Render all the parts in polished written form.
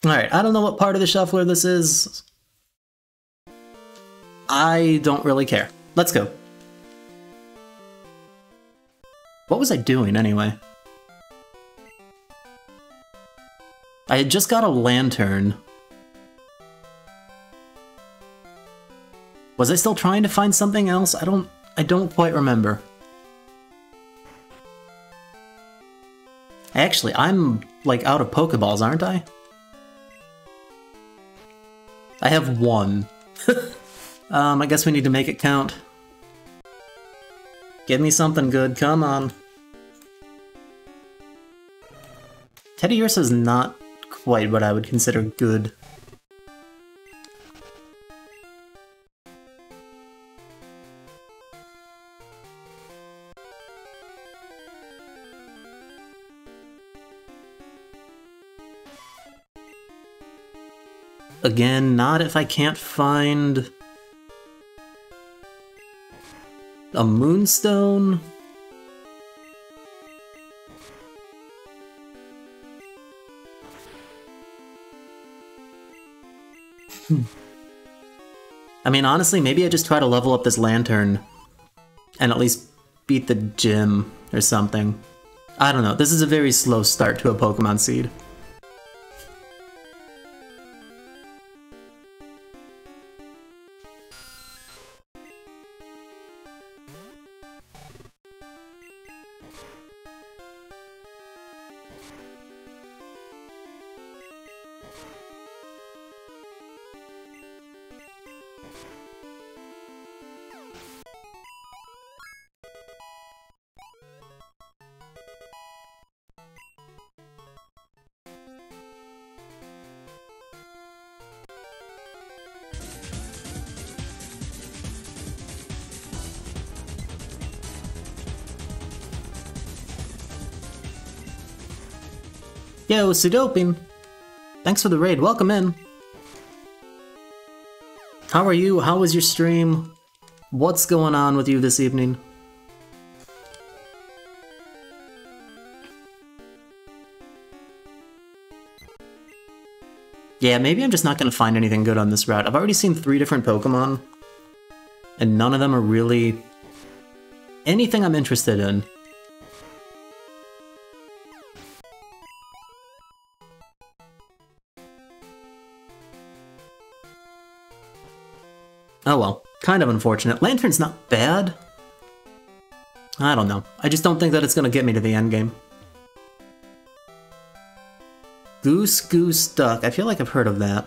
Alright, I don't know what part of the shuffler this is. I don't really care. Let's go. What was I doing, anyway? I had just got a lantern. Was I still trying to find something else? I don't quite remember. Actually, I'm, like, out of Pokeballs, aren't I? I have one. I guess we need to make it count. Give me something good, come on. Teddiursa's not quite what I would consider good. Again, not if I can't find a moonstone. I mean, honestly, maybe I just try to level up this lantern and at least beat the gym or something. I don't know, this is a very slow start to a Pokemon Seed. Yo, Sudoping! Thanks for the raid, welcome in! How are you? How was your stream? What's going on with you this evening? Yeah, maybe I'm just not gonna find anything good on this route. I've already seen 3 different Pokemon, and none of them are really anything I'm interested in. Oh well, kind of unfortunate. Lantern's not bad. I don't know. I just don't think that it's gonna get me to the end game. Goose Goose Duck. I feel like I've heard of that,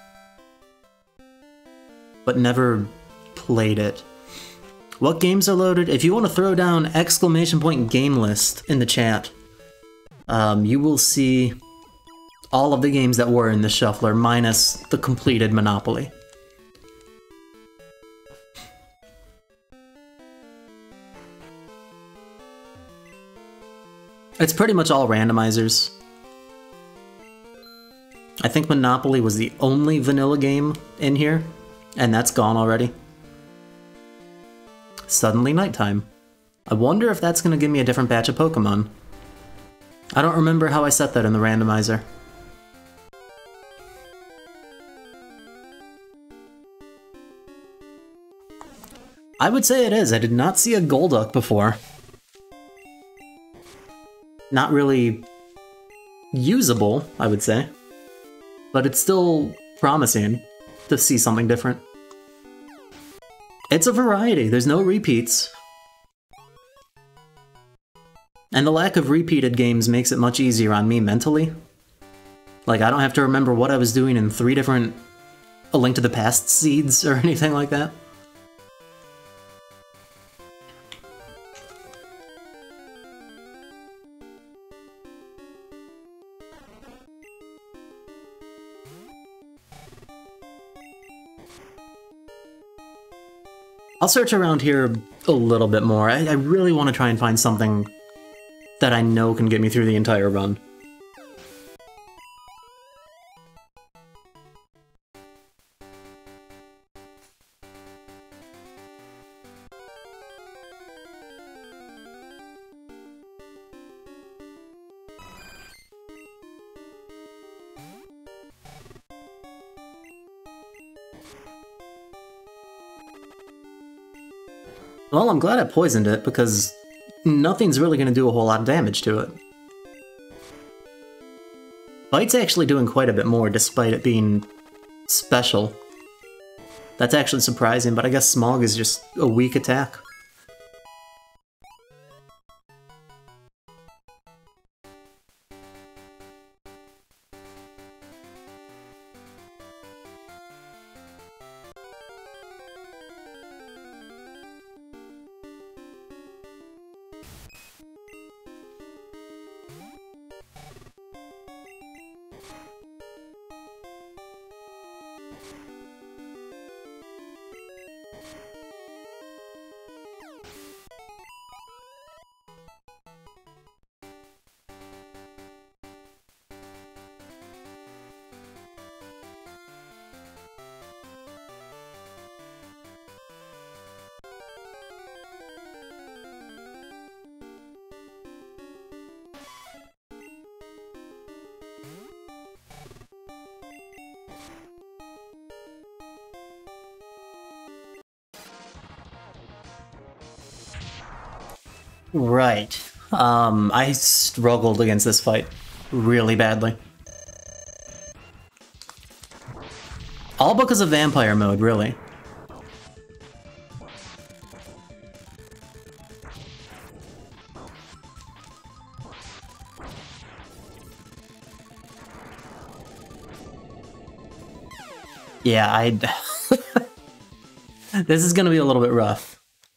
but never played it. What games are loaded? If you want to throw down !! game list in the chat, you will see all of the games that were in the shuffler, minus the completed Monopoly. It's pretty much all randomizers. I think Monopoly was the only vanilla game in here, and that's gone already. Suddenly nighttime. I wonder if that's gonna give me a different batch of Pokemon. I don't remember how I set that in the randomizer. I would say it is. I did not see a Golduck before. Not really usable, I would say. But it's still promising to see something different. It's a variety, there's no repeats. And the lack of repeated games makes it much easier on me mentally. Like, I don't have to remember what I was doing in 3 different A Link to the Past seeds or anything like that. I'll search around here a little bit more. I really want to try and find something that I know can get me through the entire run. Well, I'm glad I poisoned it, because nothing's really going to do a whole lot of damage to it. Bite's actually doing quite a bit more, despite it being special. That's actually surprising, but I guess Smog is just a weak attack. Right. I struggled against this fight really badly. All because of vampire mode, really. Yeah, this is gonna be a little bit rough.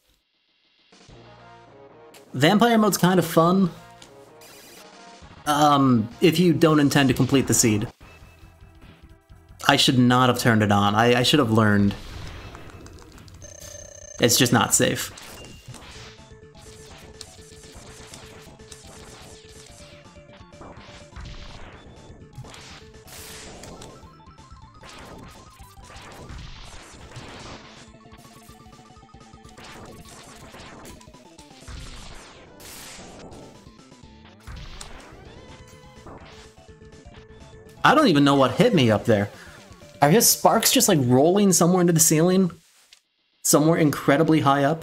Vampire mode's kind of fun, if you don't intend to complete the seed. I should not have turned it on. I should have learned. It's just not safe. I don't even know what hit me up there. Are his sparks just like rolling somewhere into the ceiling? Somewhere incredibly high up?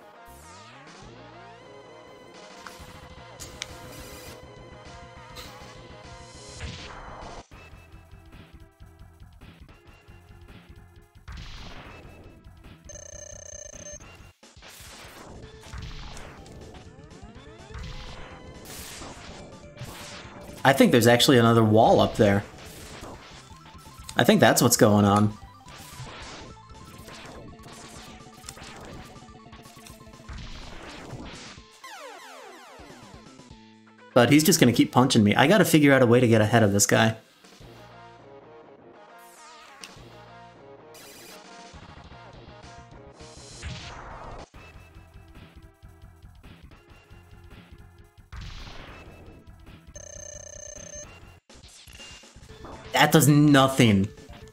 I think there's actually another wall up there. I think that's what's going on. But he's just gonna keep punching me. I gotta figure out a way to get ahead of this guy. That does nothing.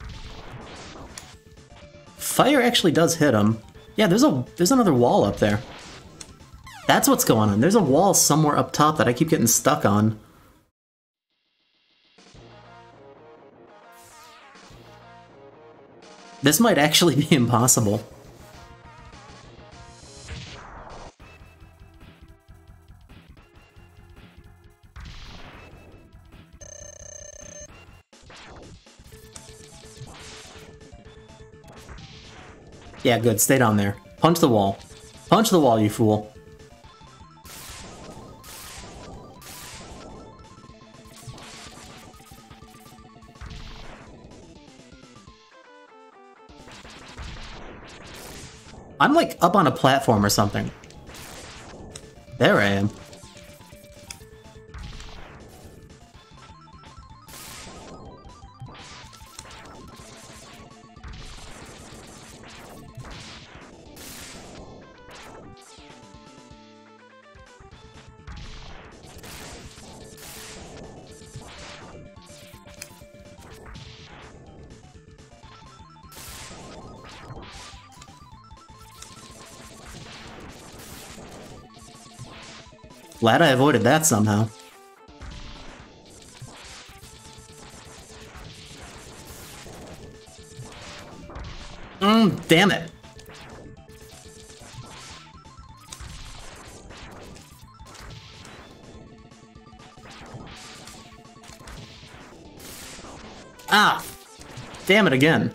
Fire actually does hit him. Yeah, there's another wall up there. That's what's going on. There's a wall somewhere up top that I keep getting stuck on. This might actually be impossible. Yeah, good. Stay down there. Punch the wall. Punch the wall, you fool. I'm like up on a platform or something. There I am. Glad I avoided that somehow. Damn it. Ah! Damn it again.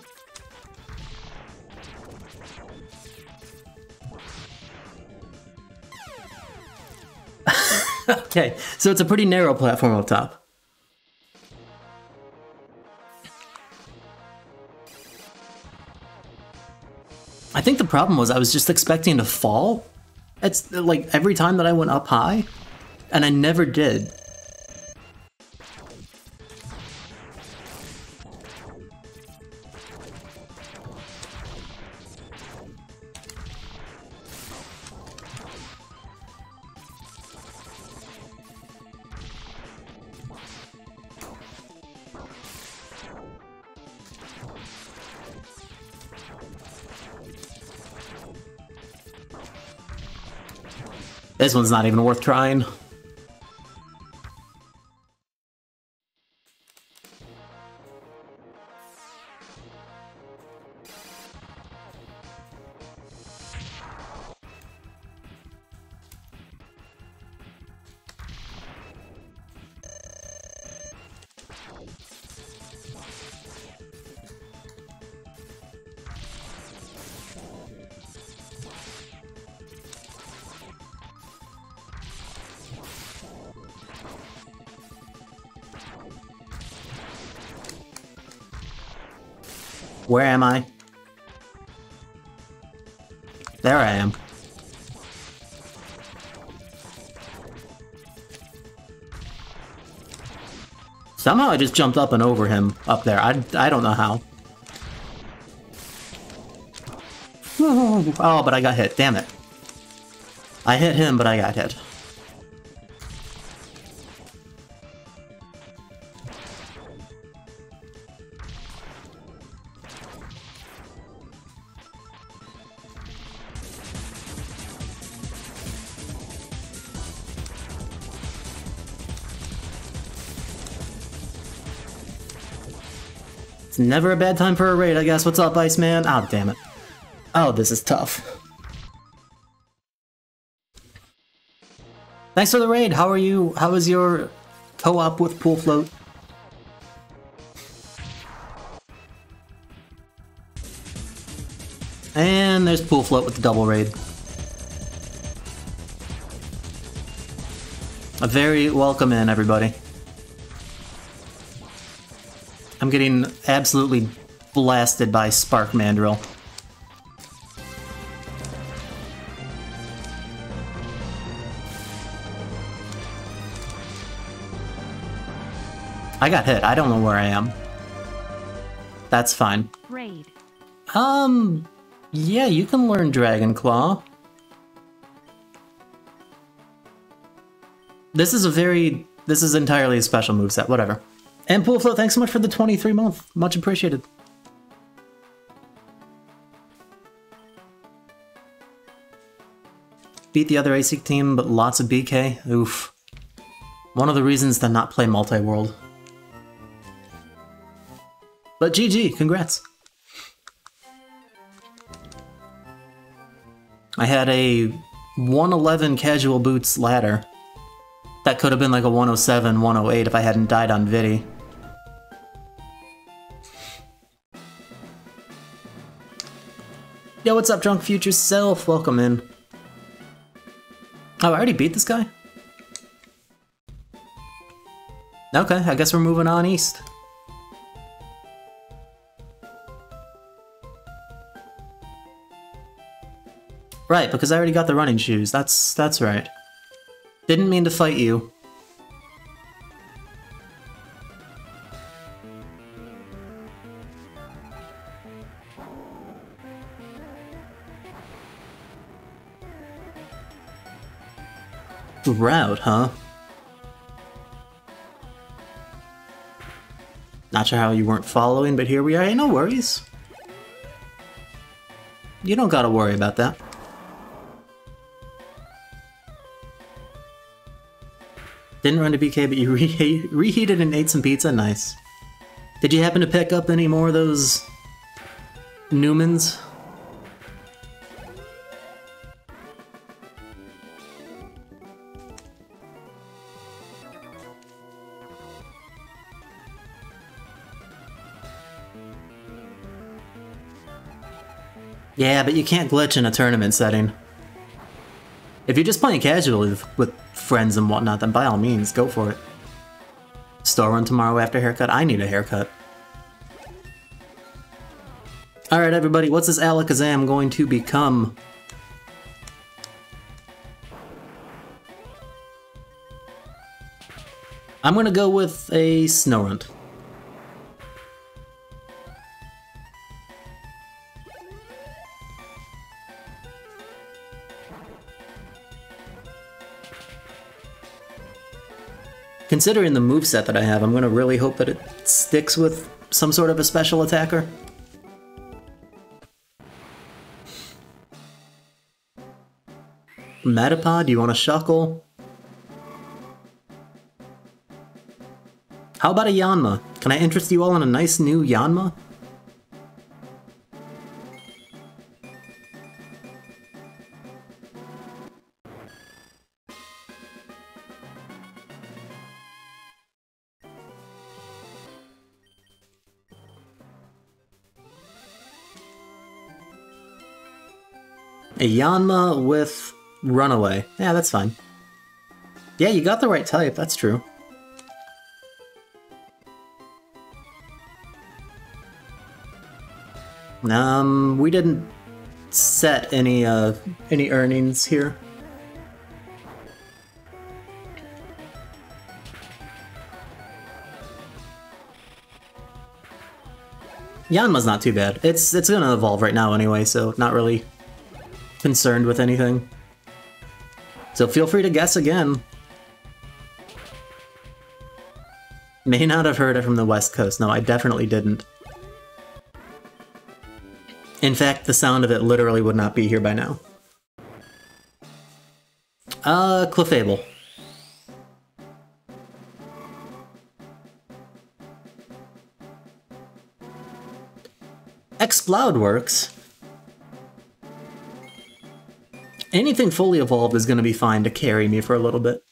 Okay, so it's a pretty narrow platform up top. I think the problem was I was just expecting to fall. It's like every time that I went up high, and I never did. This one's not even worth trying. Where am I? There I am. Somehow I just jumped up and over him up there. I don't know how. Oh, but I got hit. Damn it. I hit him, but I got hit. It's never a bad time for a raid, I guess. What's up, Iceman? Oh, damn it. Oh, this is tough. Thanks for the raid. How are you? How is your co-op with Pool Float? And there's Pool Float with the double raid. A very welcome in, everybody. I'm getting absolutely blasted by Spark Mandrill. I got hit. I don't know where I am. That's fine. Raid. Yeah, you can learn Dragon Claw. This is entirely a special moveset, whatever. And Pool Float, thanks so much for the 23-month. Much appreciated. Beat the other ASIC team, but lots of BK. Oof. One of the reasons to not play multi-world. But GG, congrats. I had a 111 casual boots ladder. That could have been like a 107, 108 if I hadn't died on Vidi. Yo, what's up, Drunk Future Self? Welcome in. Oh, I already beat this guy? Okay, I guess we're moving on east. Right, because I already got the running shoes. That's right. Didn't mean to fight you. Route, huh? Not sure how you weren't following, but here we are. Hey, no worries. You don't gotta worry about that. Didn't run to BK, but you reheated and ate some pizza? Nice. Did you happen to pick up any more of those Newmans? Yeah, but you can't glitch in a tournament setting. If you're just playing casually with friends and whatnot, then by all means, go for it. Store run tomorrow after haircut? I need a haircut. Alright everybody, what's this Alakazam going to become? I'm gonna go with a Snorunt. Considering the moveset that I have, I'm gonna really hope that it sticks with some sort of a special attacker. Metapod, you want a Shuckle? How about a Yanma? Can I interest you all in a nice new Yanma? A Yanma with Runaway. Yeah, that's fine. Yeah, you got the right type, that's true. We didn't set any earnings here. Yanma's not too bad. It's gonna evolve right now anyway, so not really concerned with anything. So feel free to guess again. May not have heard it from the West Coast. No, I definitely didn't. In fact, the sound of it literally would not be here by now. Clefable. Exploud works. Anything fully evolved is going to be fine to carry me for a little bit.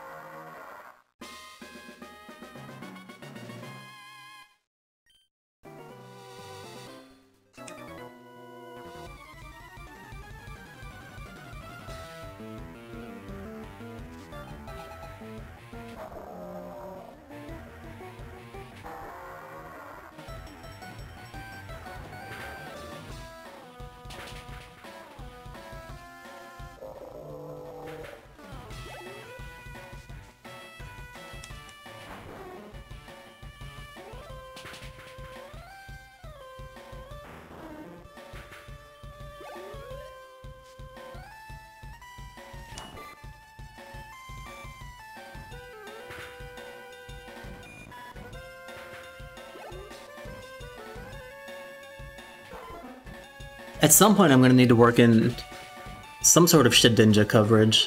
At some point I'm going to need to work in some sort of Shedinja coverage.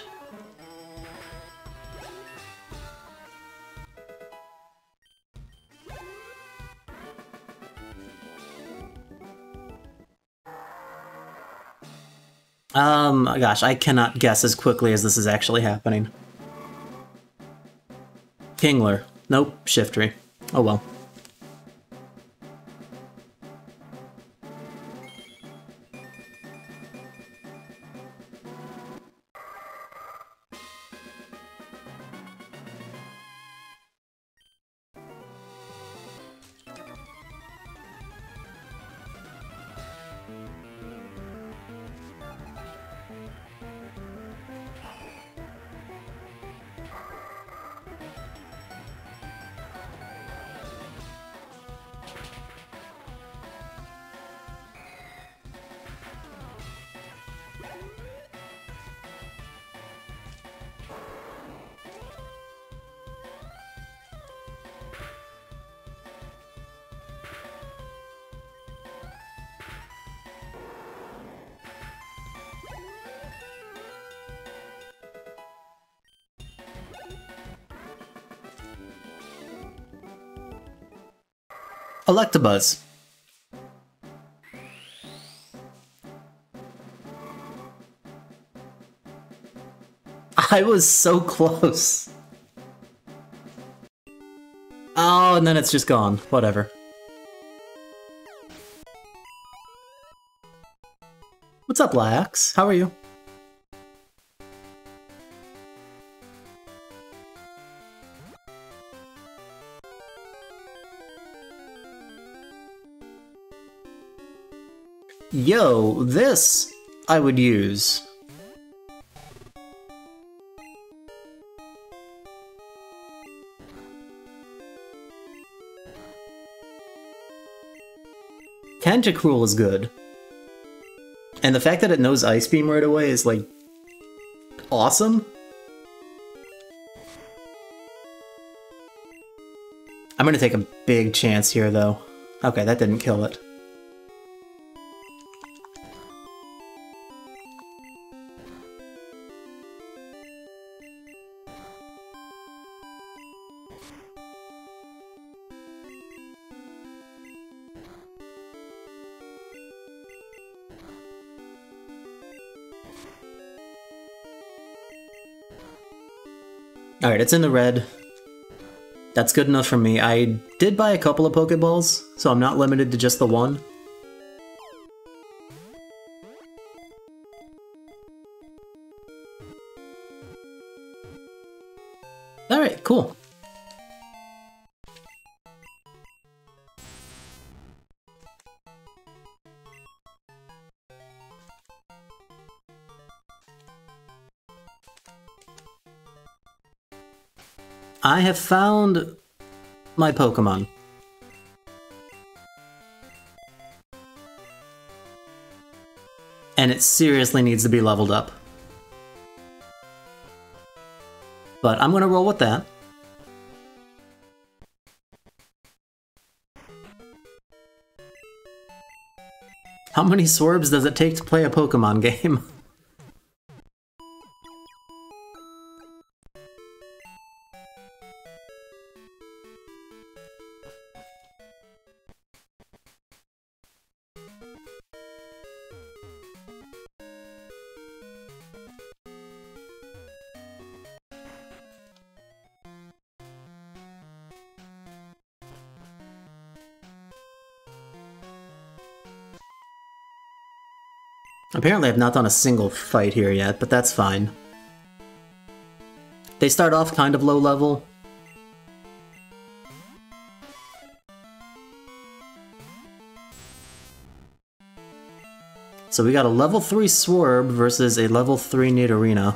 Gosh, I cannot guess as quickly as this is actually happening. Kingler. Nope, Shiftry. Oh well. Electabuzz. I was so close. Oh, and then it's just gone. Whatever. What's up, Lax? How are you? Yo, this I would use. Tentacruel is good. And the fact that it knows Ice Beam right away is, like, awesome. I'm gonna take a big chance here, though. Okay, that didn't kill it. Alright, it's in the red. That's good enough for me. I did buy a couple of Pokeballs, so I'm not limited to just the one. Alright, cool. I have found my Pokemon. And it seriously needs to be leveled up. But I'm gonna roll with that. How many Swerves does it take to play a Pokemon game? Apparently I've not done a single fight here yet, but that's fine. They start off kind of low level. So we got a level 3 Swirb versus a level 3 Nidorina.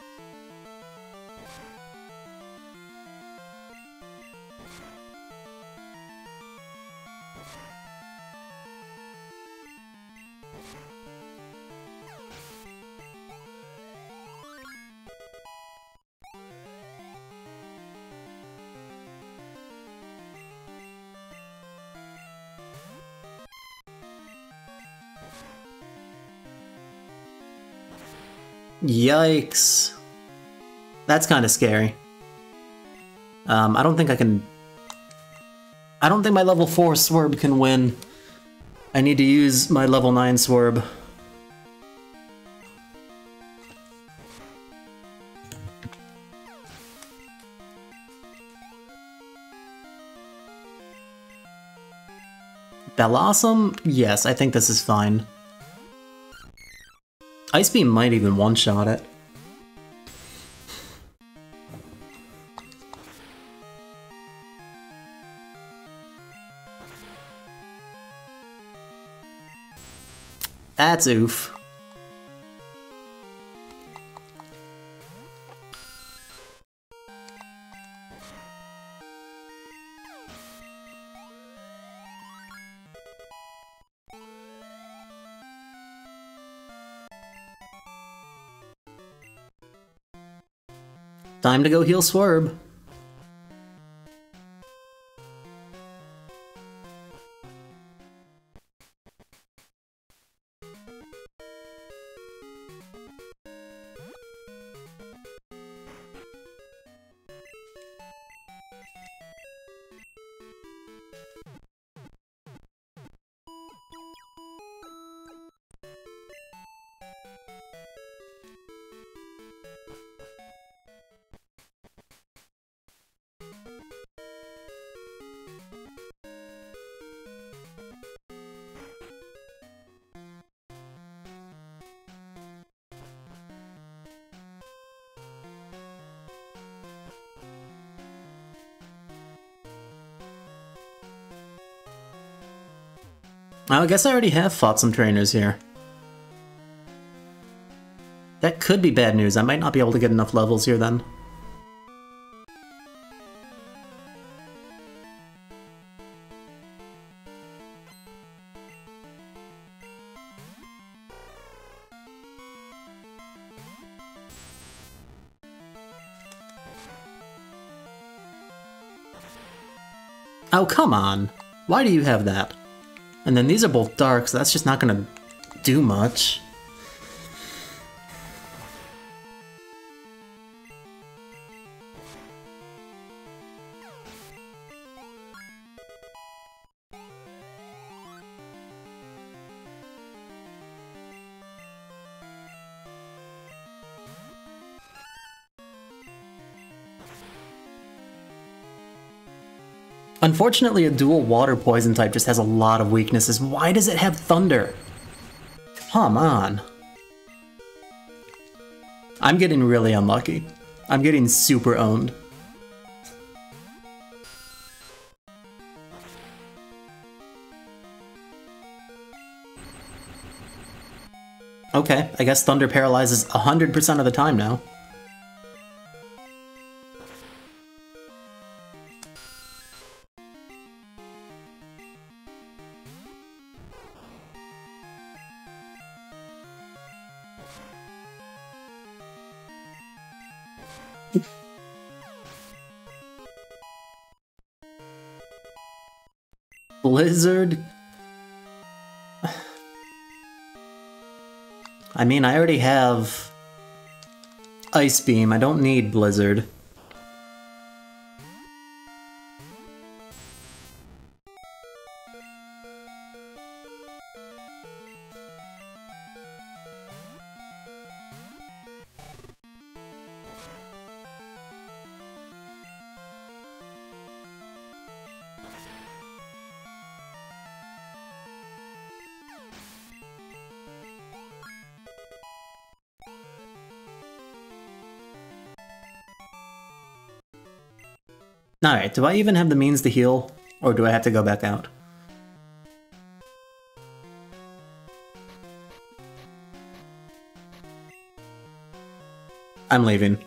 Yikes. That's kind of scary. I don't think I can... I don't think my level 4 Swirb can win. I need to use my level 9 Swirb. Bellossom? Yes, I think this is fine. Ice Beam might even one-shot it. That's oof. Time to go heal Swirb. Oh, I guess I already have fought some trainers here. That could be bad news. I might not be able to get enough levels here then. Oh, come on! Why do you have that? And then these are both dark, so that's just not gonna do much. Unfortunately, a dual water poison type just has a lot of weaknesses. Why does it have thunder? Come on. I'm getting really unlucky. I'm getting super owned. Okay, I guess thunder paralyzes 100% of the time now. Blizzard? I mean, I already have Ice Beam. I don't need Blizzard. Alright, do I even have the means to heal? Or do I have to go back out? I'm leaving.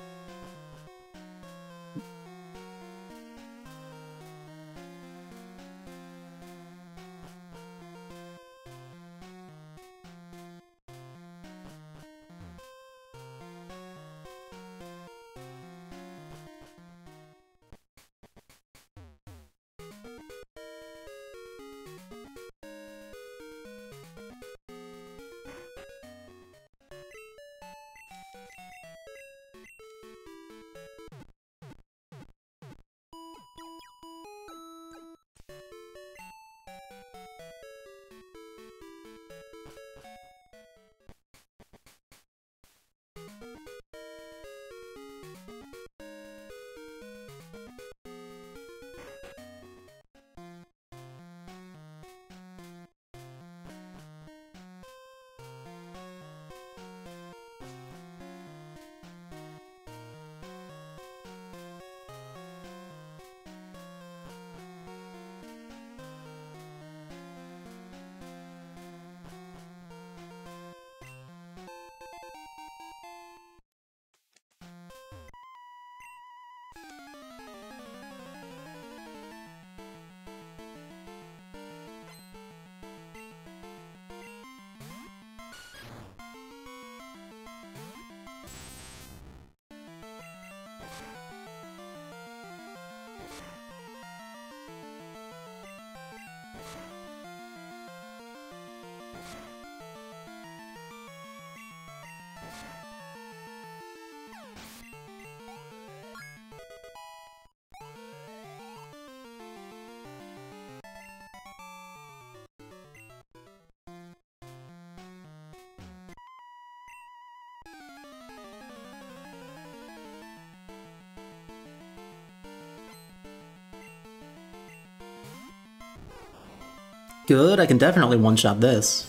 Good, I can definitely one-shot this.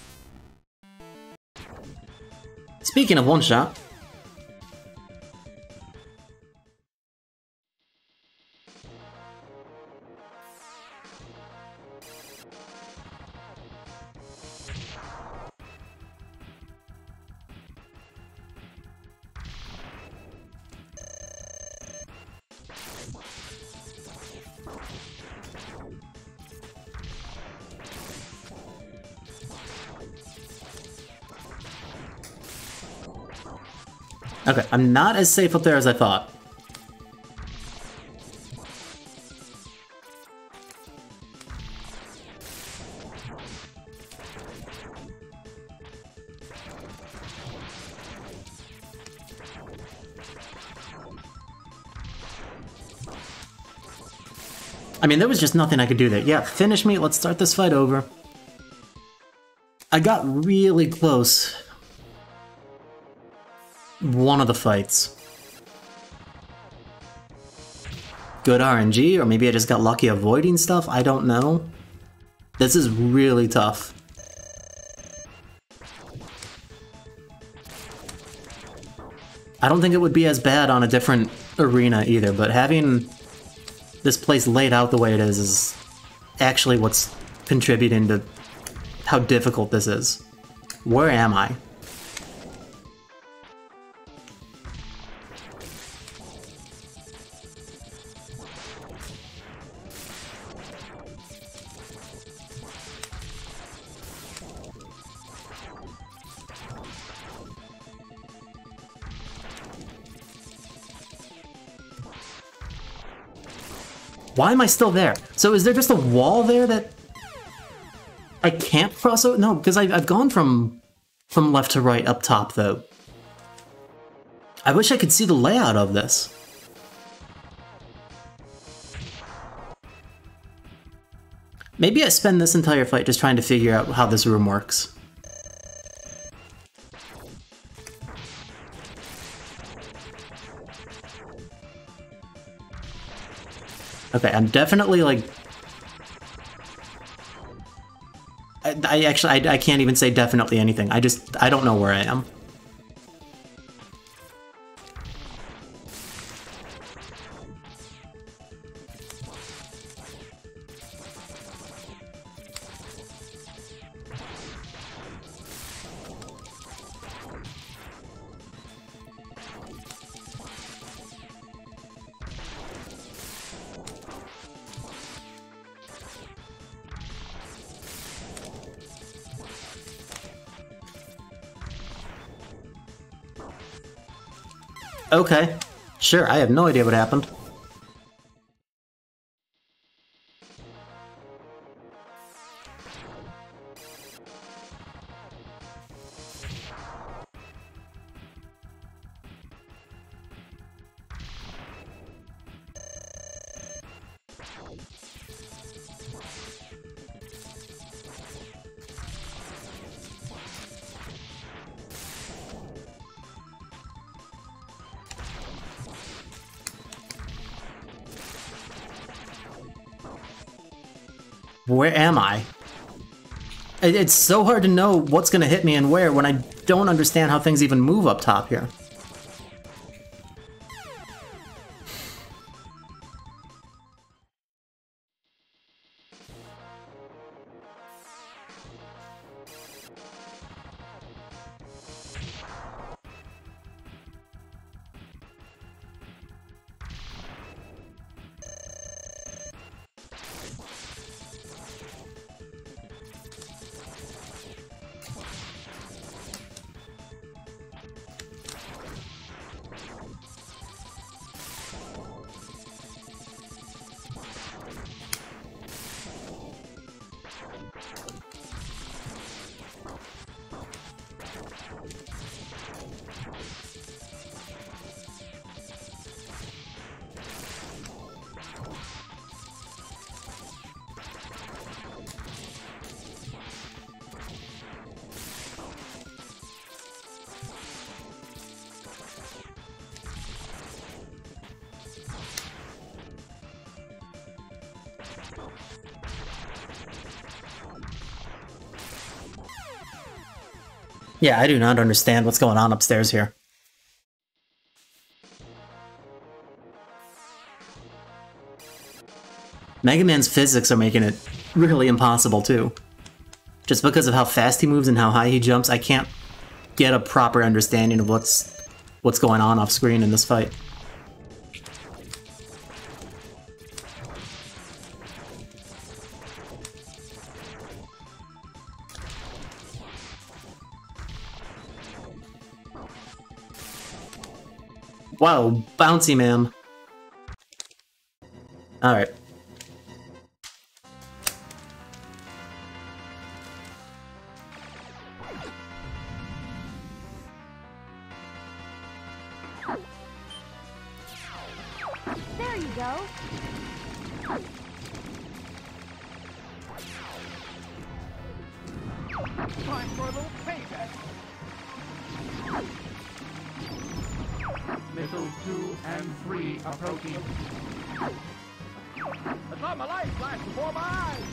Speaking of one-shot... Okay, I'm not as safe up there as I thought. I mean, there was just nothing I could do there. Yeah, finish me. Let's start this fight over. I got really close. One of the fights. Good RNG, or maybe I just got lucky avoiding stuff, I don't know. This is really tough. I don't think it would be as bad on a different arena either, but having this place laid out the way it is actually what's contributing to how difficult this is. Where am I? Why am I still there? So is there just a wall there that I can't cross over? No, because I've gone from left to right up top, though. I wish I could see the layout of this. Maybe I spend this entire fight just trying to figure out how this room works. Okay, I'm definitely, like... I can't even say definitely anything. I don't know where I am. Okay, sure, I have no idea what happened. Where am I? It's so hard to know what's gonna hit me and where when I don't understand how things even move up top here. Yeah, I do not understand what's going on upstairs here. Mega Man's physics are making it really impossible, too. Just because of how fast he moves and how high he jumps, I can't get a proper understanding of what's going on off screen in this fight. Wow, bouncy man. Alright. There you go. Time for a little payback. Missiles 2 and 3 approaching. I saw my light flash before my eyes.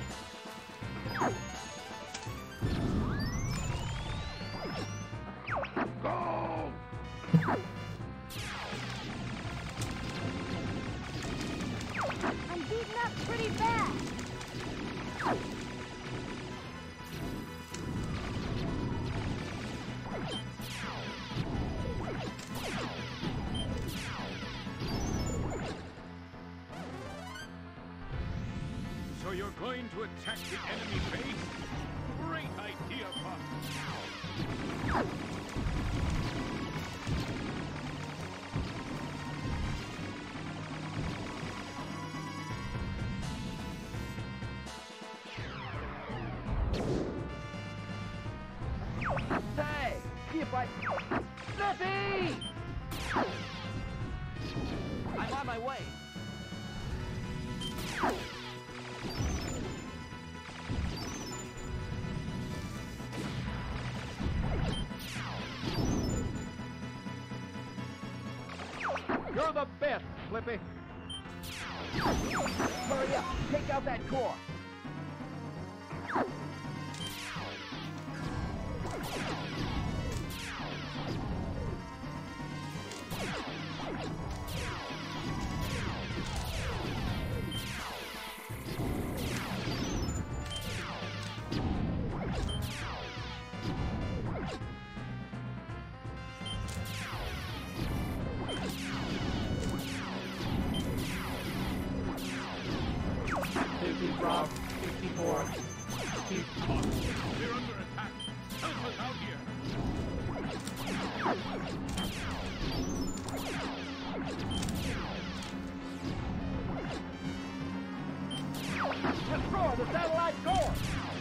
Go! I'm beaten up pretty bad. So you're going to attack the enemy base? Great idea, Pop. Hey, see if I... Sniffy! I'm on my way. You're the best, Slippy. Hurry up, take out that core. Rob, 54. Keep on. We're under attack. Help us out here. Destroy the satellite core.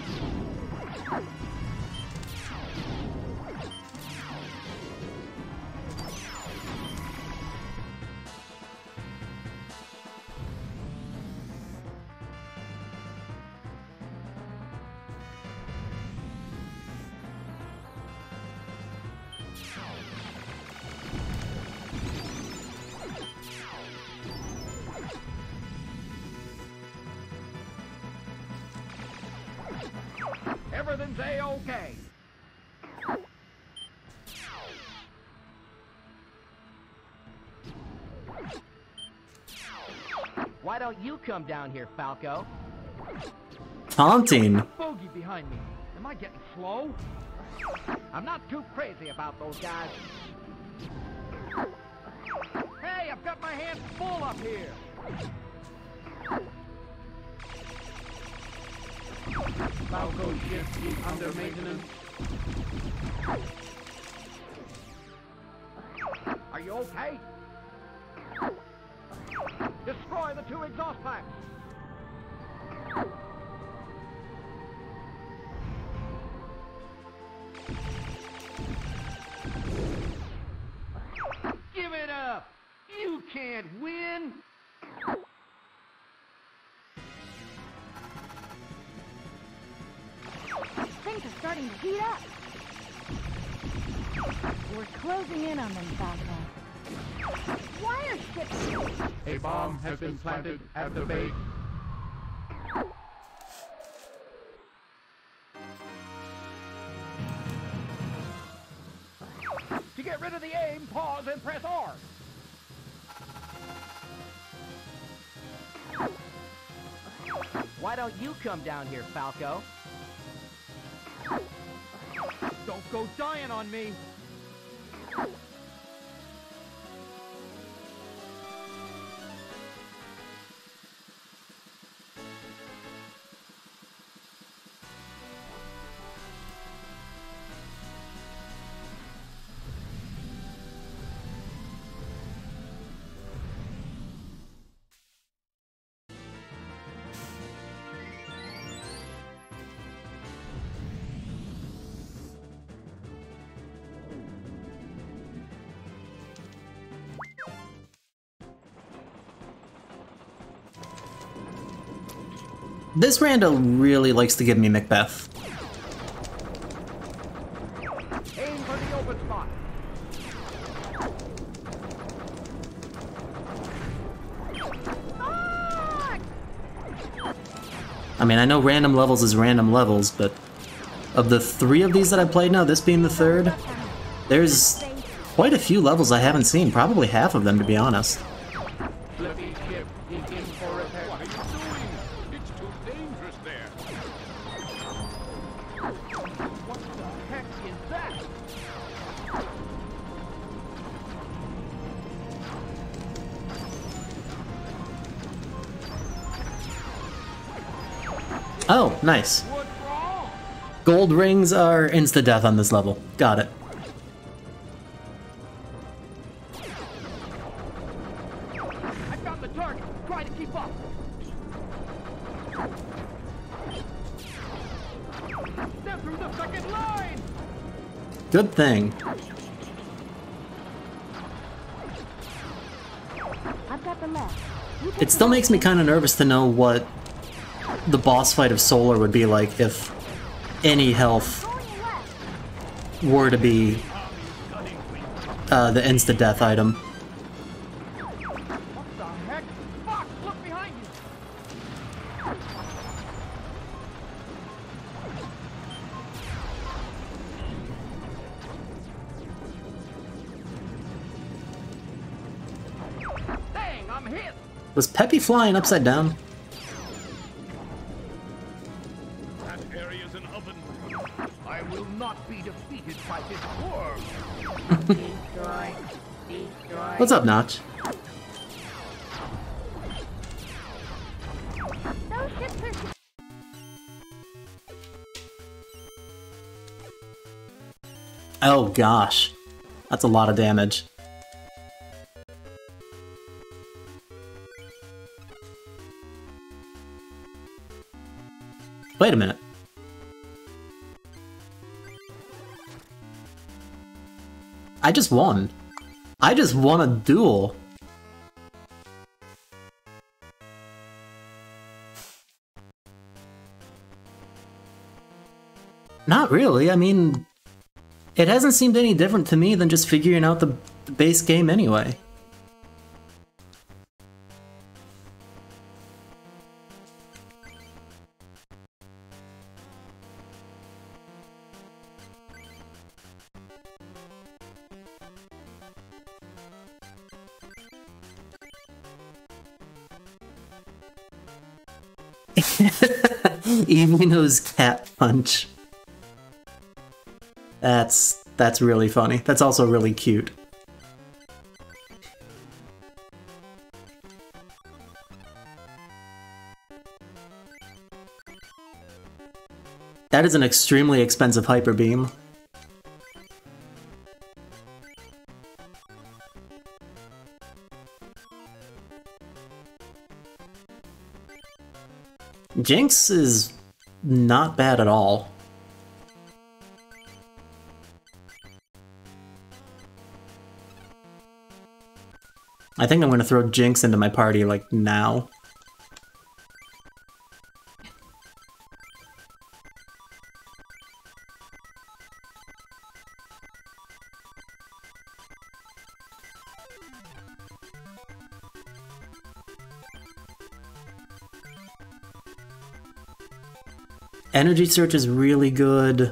Everything's A-okay. Why don't you come down here, Falco? Taunting. Bogey behind me. Am I getting slow? I'm not too crazy about those guys. Hey, I've got my hands full up here. Falco ship is under maintenance. Are you okay? Destroy the 2 exhaust pipes. Give it up! You can't win! Things are starting to heat up. We're closing in on them, Falco. Why are ships... A bomb has been planted at the base. To get rid of the aim, pause and press R. Why don't you come down here, Falco? Don't go dying on me! This rando really likes to give me Macbeth. Aim for the open spot. I mean, I know random levels is random levels, but of the 3 of these that I've played now, this being the 3rd, there's quite a few levels I haven't seen, probably half of them to be honest. Flippy ship begin for attack. What are you doing? It's too dangerous there. What the heck is that? Oh, nice. What's wrong? Gold rings are insta-death on this level. Got it. I've got the target. Try to keep up. They're through the second line. Good thing. I've got the left. You take It still makes me kind of nervous to know what the boss fight of Solar would be like if any health going left. were to be the insta-death item. What the heck? Fox, look behind you. Dang, I'm hit. Was Peppy flying upside down? That area's an oven. I will not be defeated by this worm. Destroy. Destroy. What's up, Notch? Those ships are Oh gosh. That's a lot of damage. Wait a minute. I just won. I just won a duel. Not really. I mean, it hasn't seemed any different to me than just figuring out the base game anyway. Evino's cat punch. That's really funny. That's also really cute. That is an extremely expensive hyper beam. Jinx is not bad at all. I think I'm gonna throw Jinx into my party, like, now. Energy Search is really good.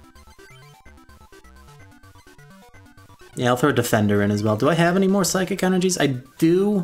Yeah, I'll throw Defender in as well. Do I have any more Psychic Energies? I do.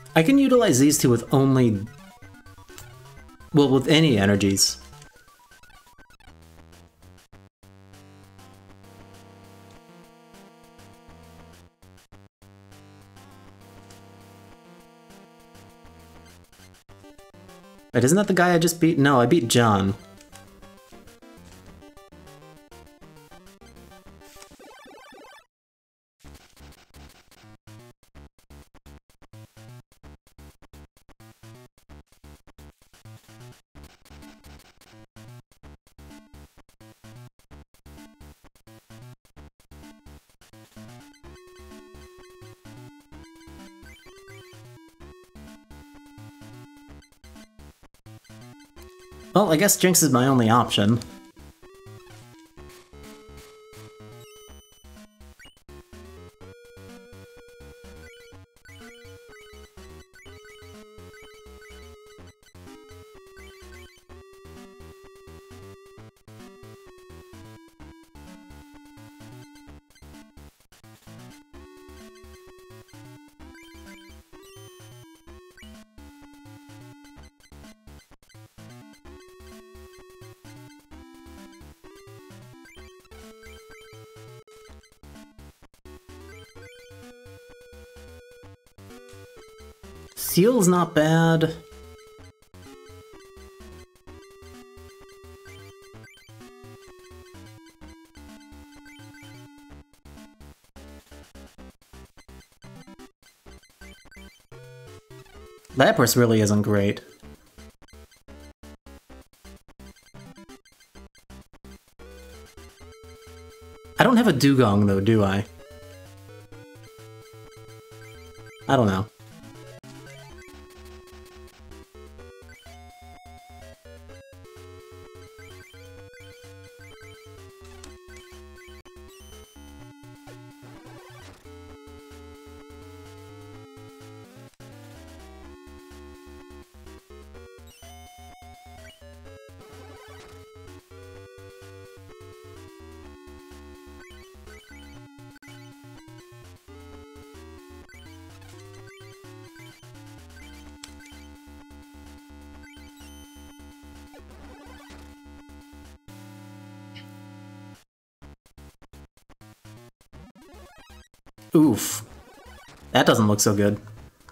I can utilize these two with only... well, with any energies. Wait, isn't that the guy I just beat? No, I beat John. Well, I guess Jinx is my only option. Seal's not bad. Lapras really isn't great. I don't have a Dugong though, do I? I don't know. Oof. That doesn't look so good.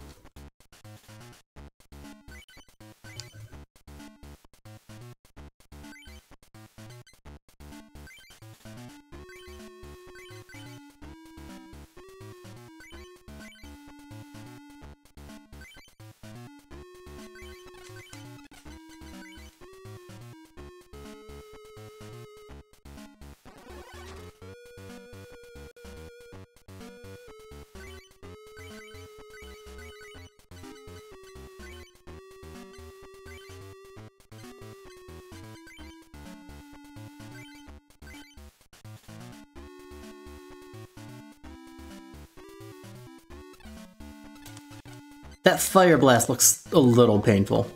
That Fire Blast looks a little painful.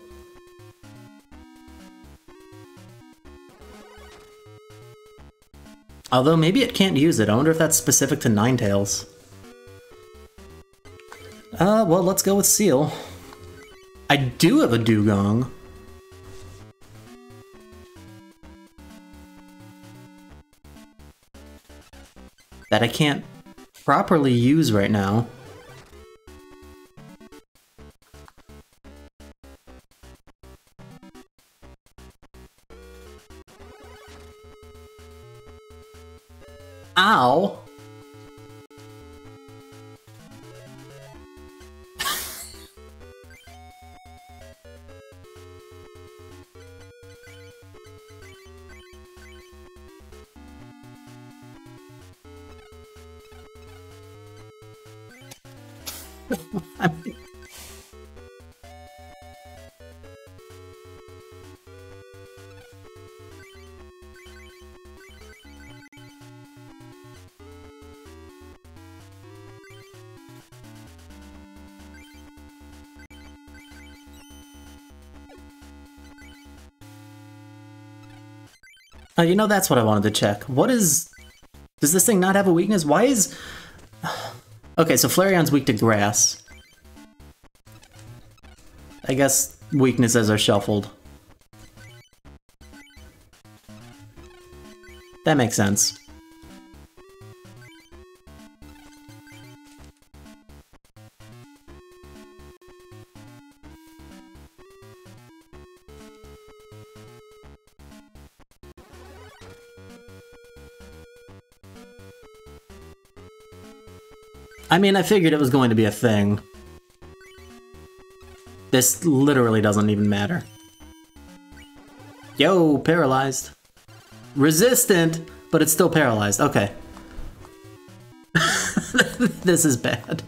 Although maybe it can't use it. I wonder if that's specific to Ninetales. Well, let's go with Seal. I do have a Dugong. That I can't properly use right now. Ow! You know, that's what I wanted to check. What is... Does this thing not have a weakness? Why is... Okay, so Flareon's weak to grass. I guess weaknesses are shuffled. That makes sense. I mean, I figured it was going to be a thing. This literally doesn't even matter. Yo, paralyzed. Resistant, but it's still paralyzed. Okay. This is bad.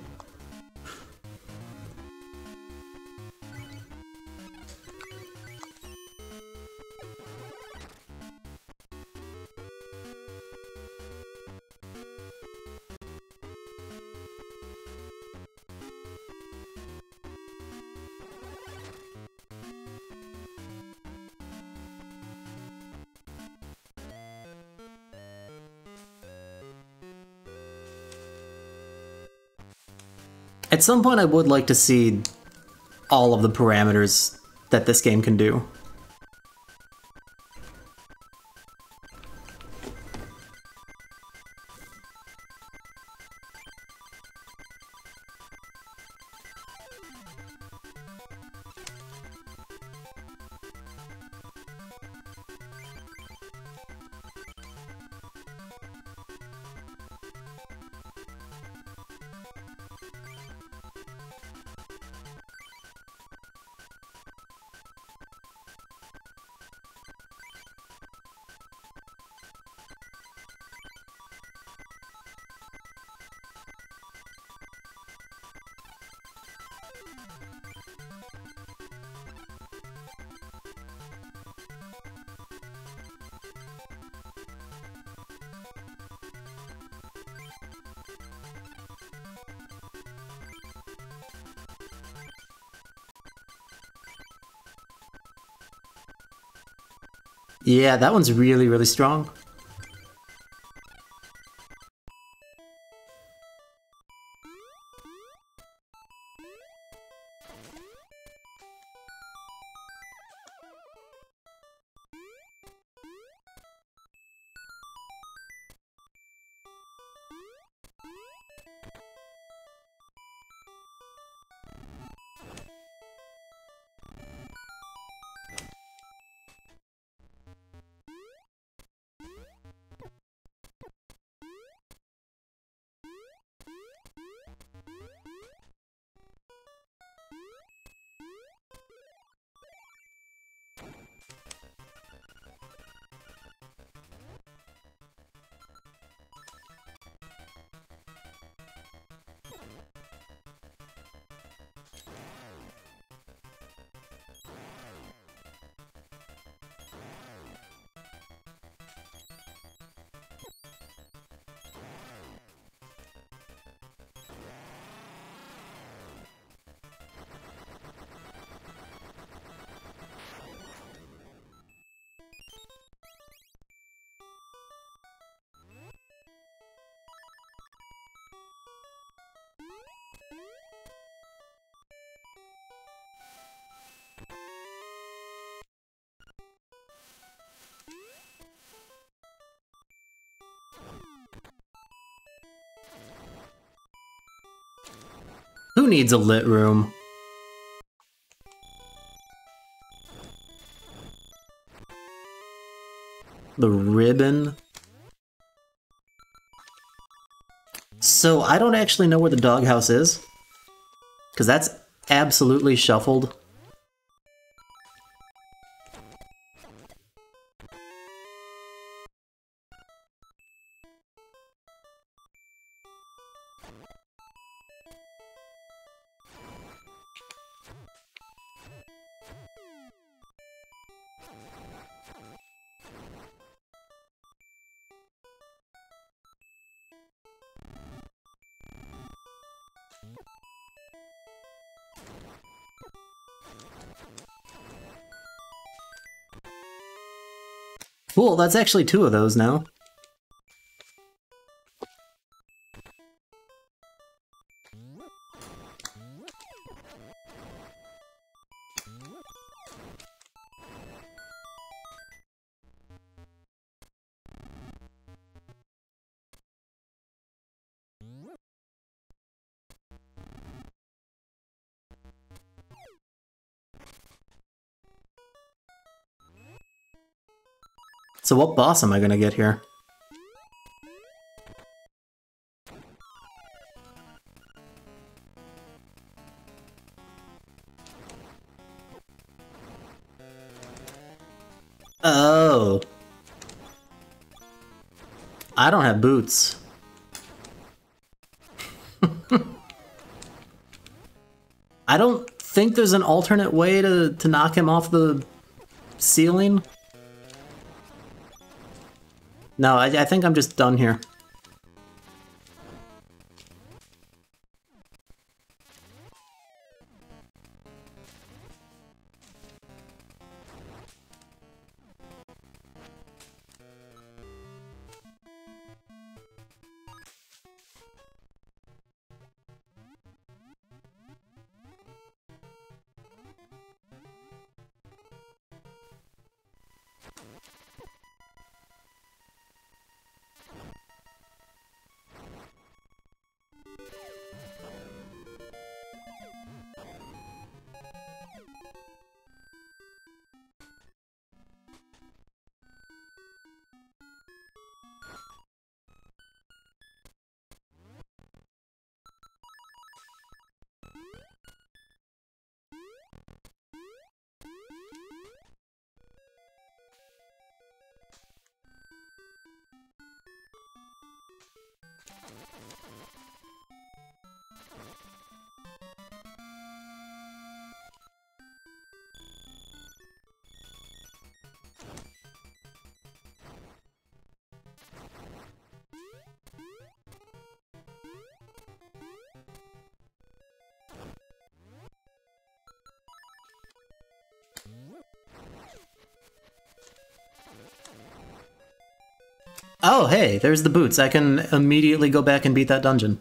At some point, I would like to see all of the parameters that this game can do. Yeah, that one's really, really strong. Who needs a lit room? The ribbon. So I don't actually know where the doghouse is, because that's absolutely shuffled. Cool, that's actually 2 of those now. So what boss am I gonna get here? Oh. I don't have boots. I don't think there's an alternate way to knock him off the ceiling. No, I think I'm just done here. Oh, hey, there's the boots. I can immediately go back and beat that dungeon.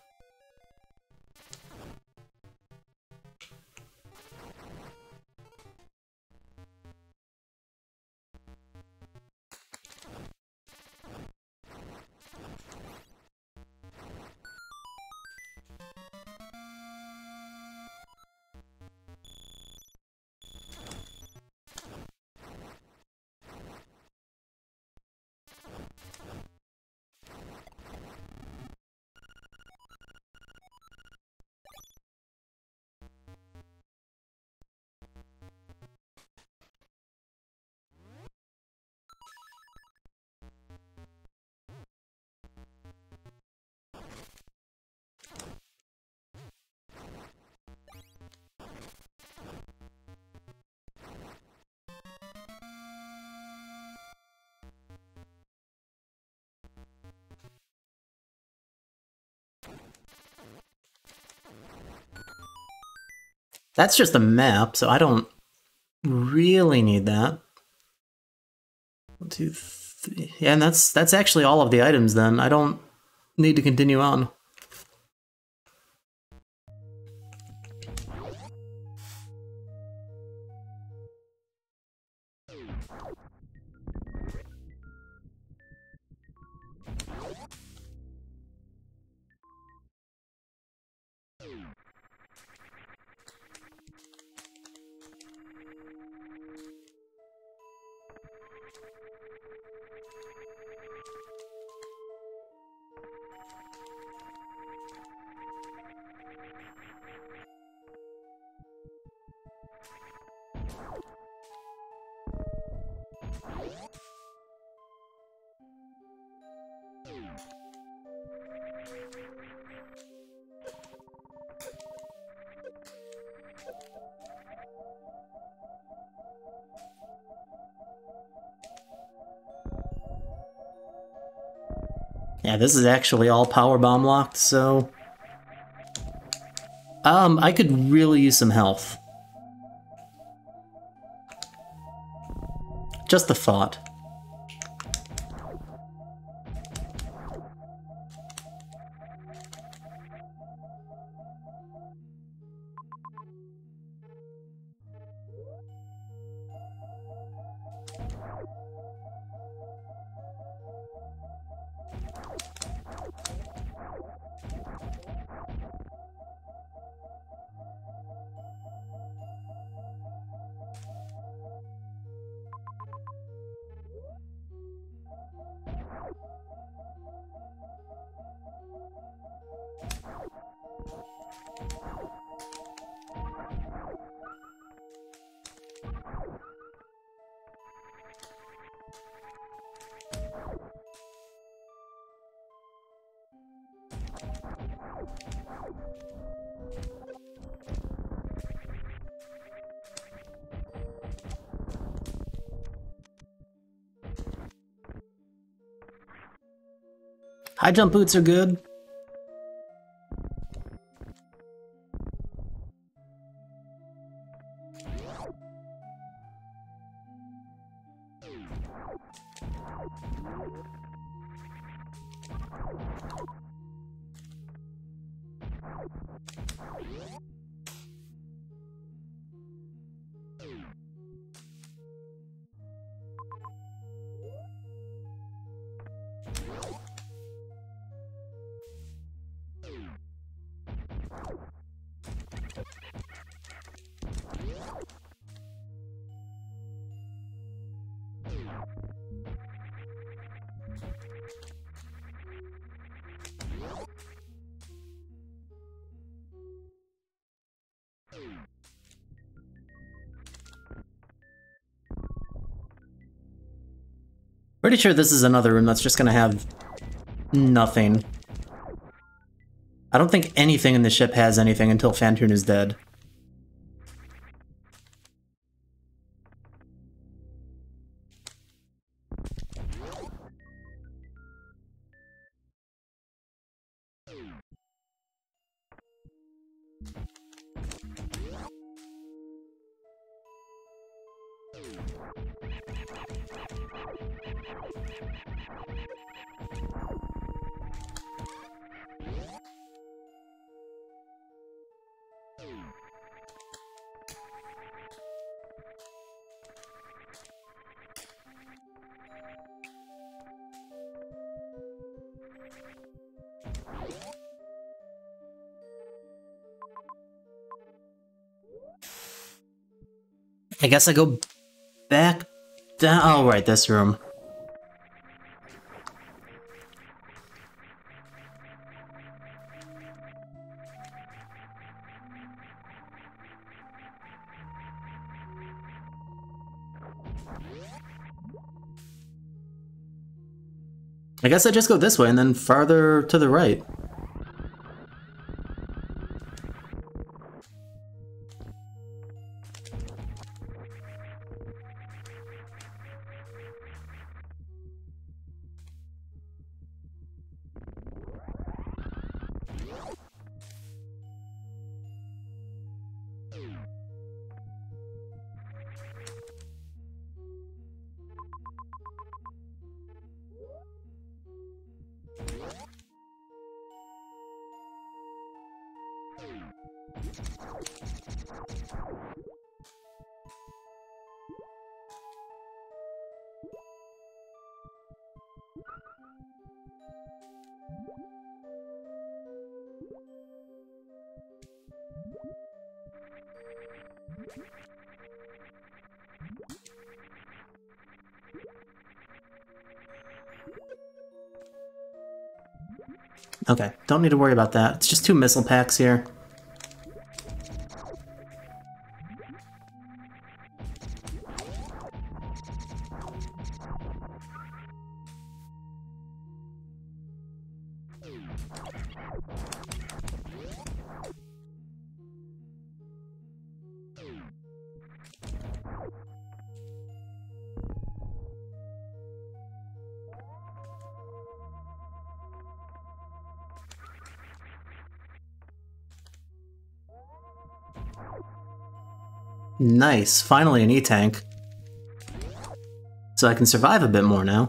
That's just a map, so I don't really need that. 1, 2, 3. Yeah, and that's actually all of the items then. I don't need to continue on. Yeah, this is actually all power bomb locked, so I could really use some health. Just the thought. High jump boots are good. Pretty sure this is another room that's just gonna have nothing. I don't think anything in the ship has anything until Phantoon is dead. I guess I go back down. Oh, right, this room. I guess I just go this way and then farther to the right. Okay, don't need to worry about that. It's just 2 missile packs here. Nice, finally an E-tank. So I can survive a bit more now.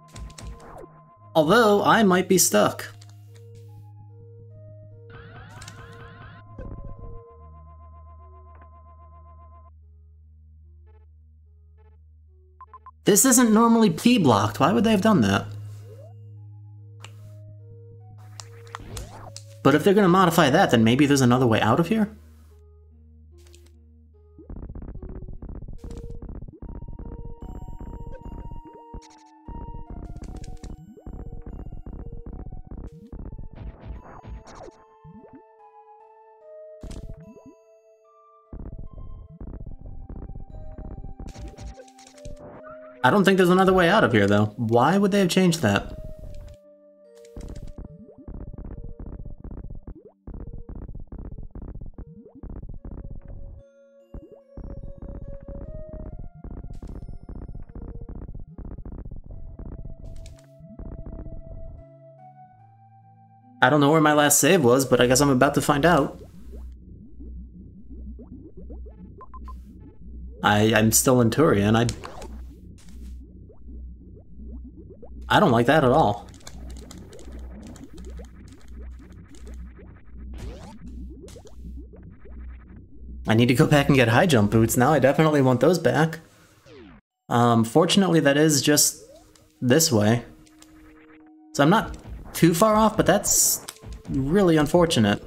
Although, I might be stuck. This isn't normally P-blocked. Why would they have done that? But if they're gonna modify that, then maybe there's another way out of here? I don't think there's another way out of here, though. Why would they have changed that? I don't know where my last save was, but I guess I'm about to find out. I'm still in Turian. I don't like that at all. I need to go back and get high jump boots now. I definitely want those back. Fortunately, that is just this way. So I'm not too far off, but that's really unfortunate.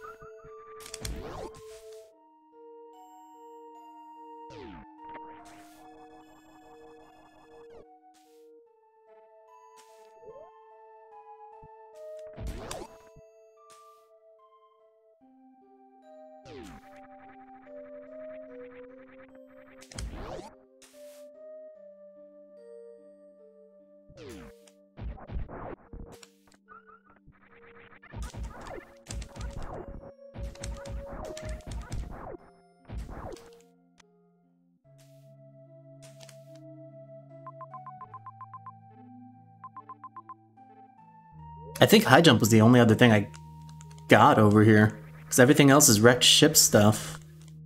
I think high jump was the only other thing I got over here, because everything else is wrecked ship stuff.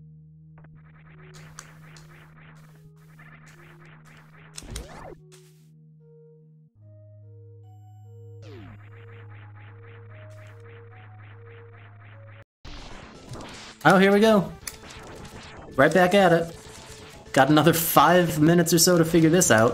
Oh, here we go. Right back at it. Got another 5 minutes or so to figure this out.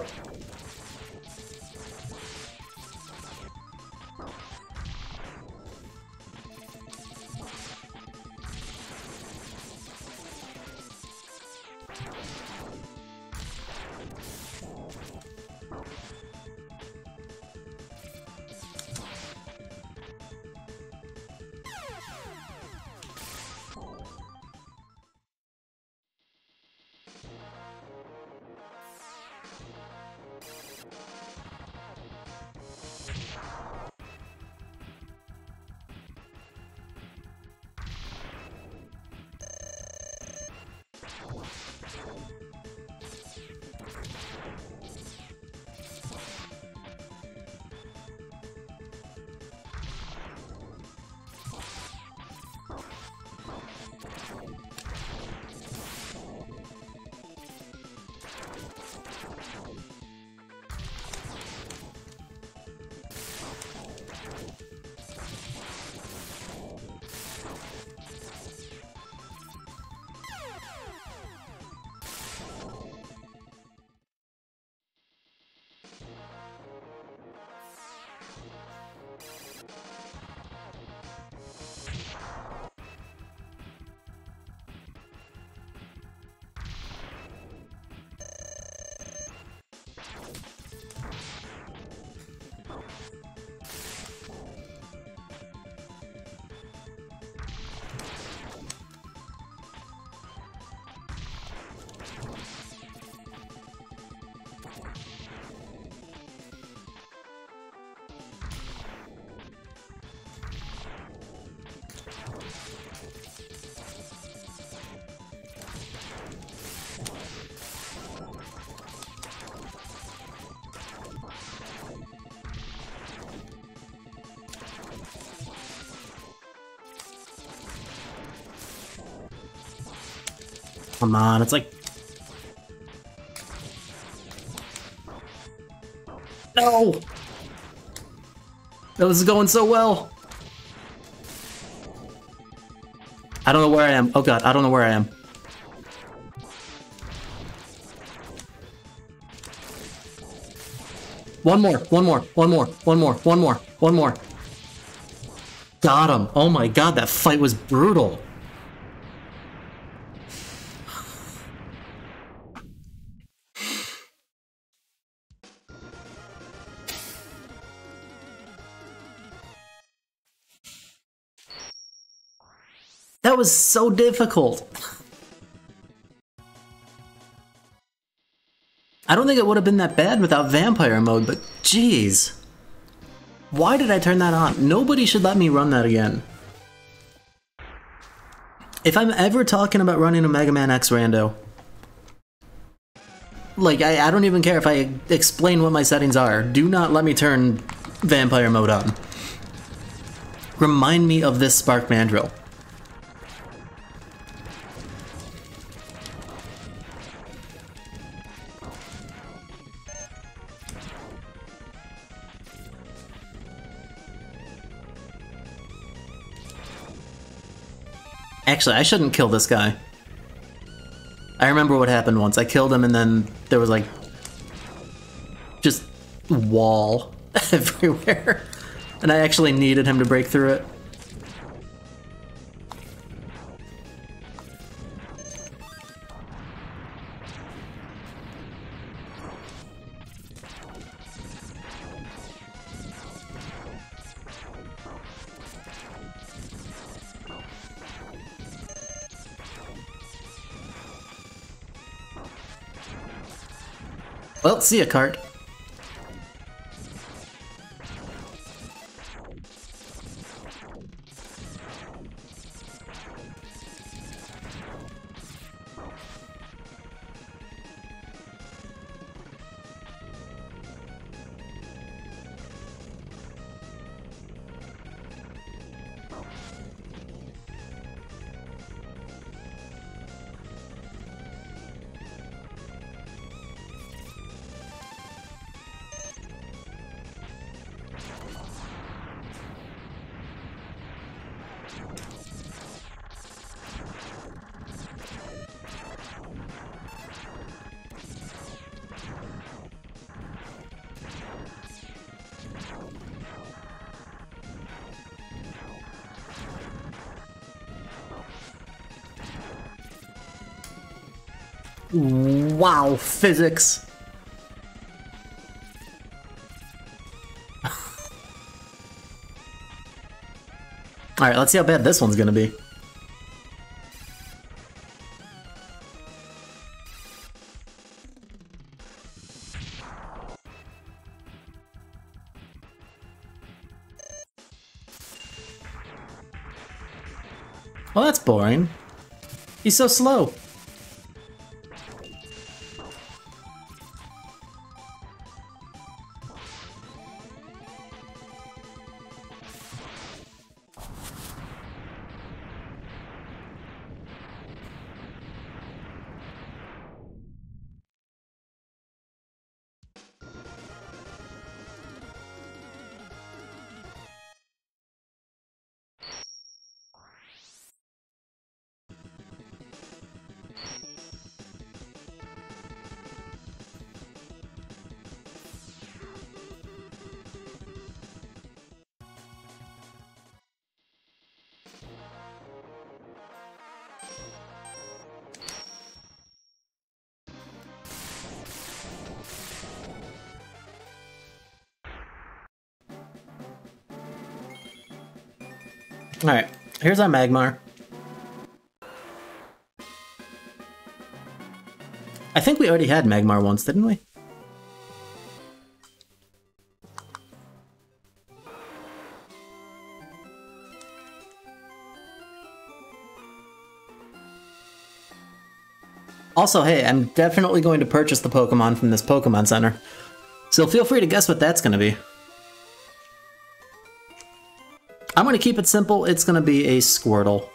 Come on, it's like... No! That was going so well! I don't know where I am. Oh god, I don't know where I am. One more, one more, one more, one more, one more, one more. Got him. Oh my god, that fight was brutal. That was so difficult. I don't think it would have been that bad without vampire mode, but jeez. Why did I turn that on? Nobody should let me run that again. If I'm ever talking about running a Mega Man X Rando, like, I don't even care if I explain what my settings are. Do not let me turn vampire mode on. Remind me of this Spark Mandrill. Actually, I shouldn't kill this guy. I remember what happened once. I killed him and then there was like just wall everywhere. And I actually needed him to break through it. Well, see ya, cart. Wow, physics. Alright, let's see how bad this one's gonna be. Well, that's boring. He's so slow. Alright, here's our Magmar. I think we already had Magmar once, didn't we? Also, hey, I'm definitely going to purchase the Pokemon from this Pokemon Center. So feel free to guess what that's going to be. I'm going to keep it simple. It's going to be a Squirtle.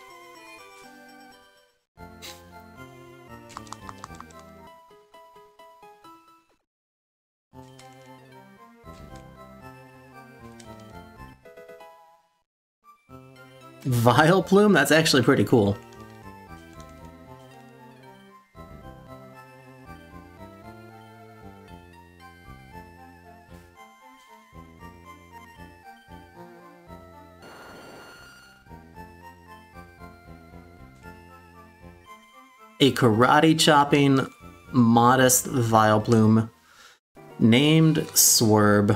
Vileplume? That's actually pretty cool. a karate-chopping, modest Vileplume named Swerb.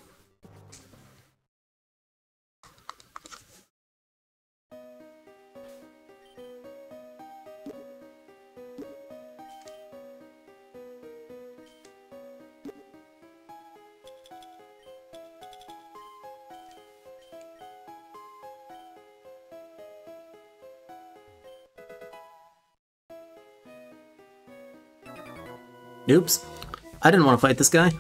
Oops. I didn't want to fight this guy.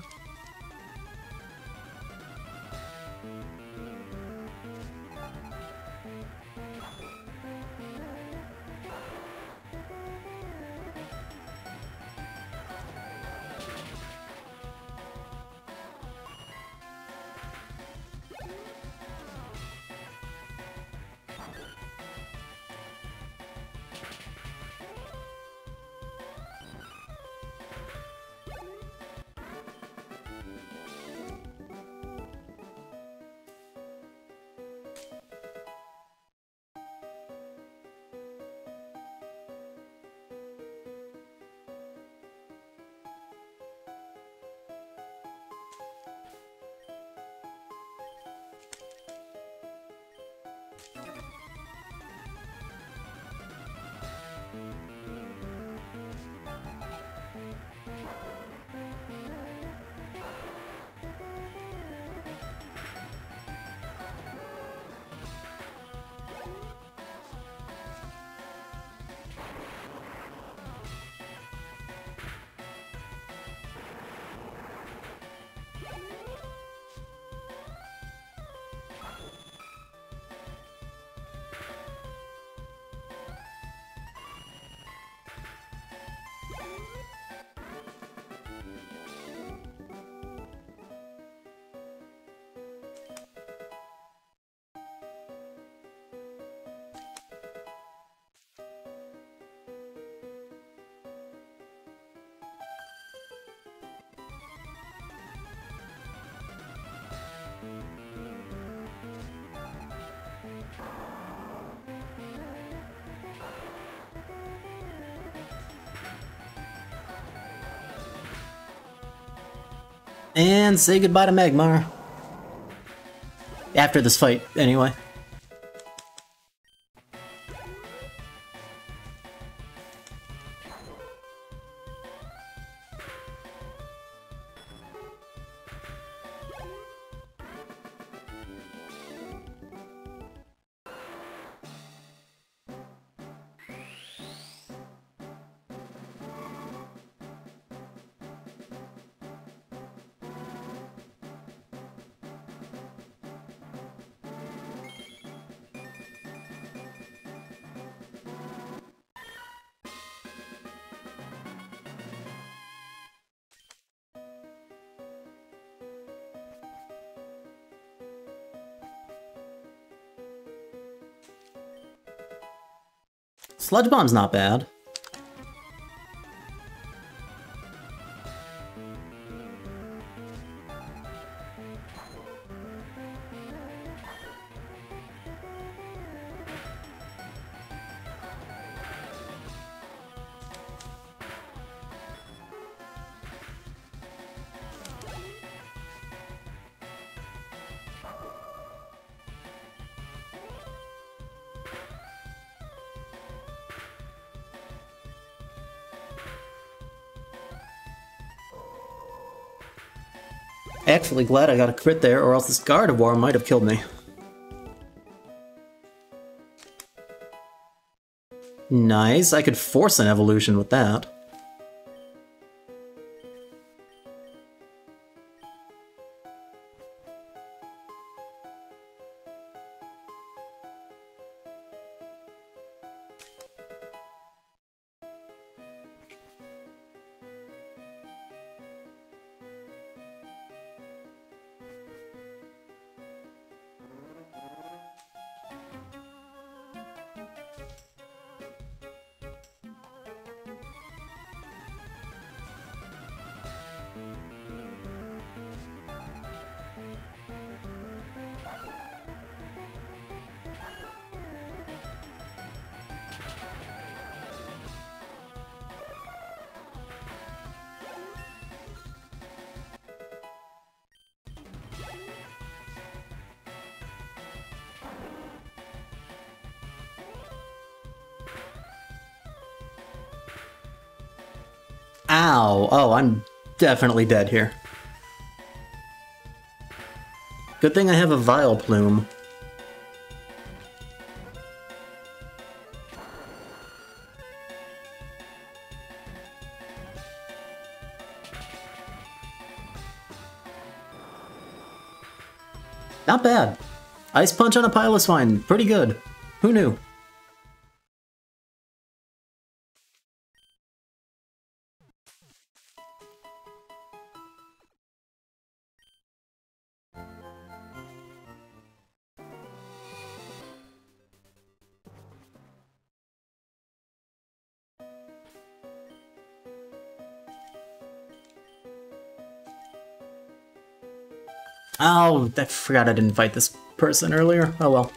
And say goodbye to Magmar. After this fight, anyway. Sludge Bomb's not bad. Actually glad I got a crit there, or else this Gardevoir might have killed me. Nice, I could force an evolution with that. Ow! Oh, I'm definitely dead here. Good thing I have a Vile Plume. Not bad. Ice Punch on a Piloswine. Pretty good. Who knew? Oh, I forgot I didn't fight this person earlier. Oh well.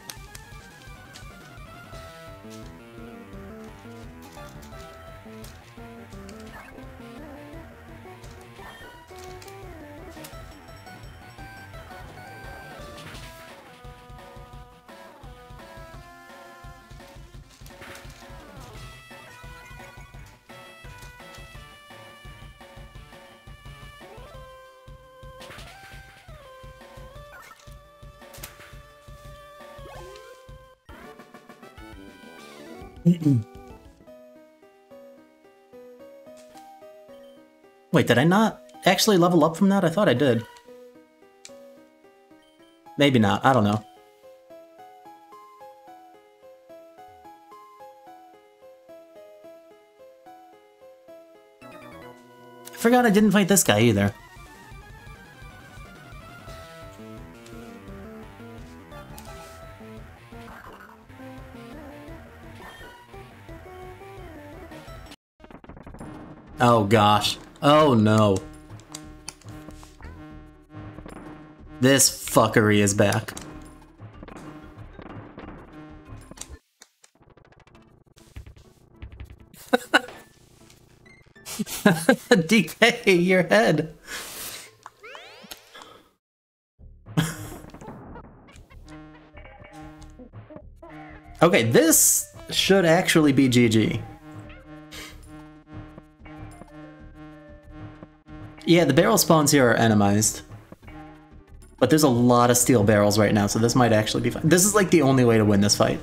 Wait, did I not actually level up from that? I thought I did. Maybe not, I don't know. I forgot I didn't fight this guy either. Oh gosh. Oh no. This fuckery is back. DK, your head. Okay, this should actually be GG. Yeah, the barrel spawns here are enemized. But there's a lot of steel barrels right now, so this might actually be fine. This is like the only way to win this fight.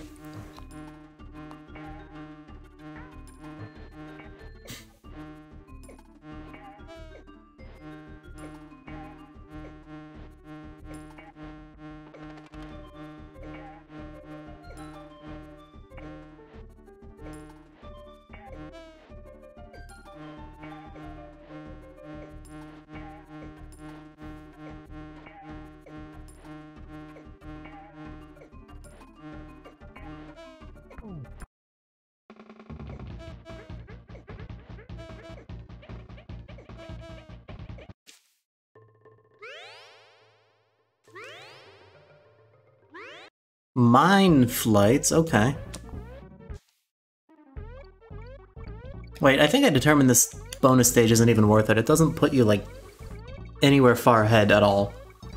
Mine flights, okay. Wait, I think I determined this bonus stage isn't even worth it. It doesn't put you, like, anywhere far ahead at all.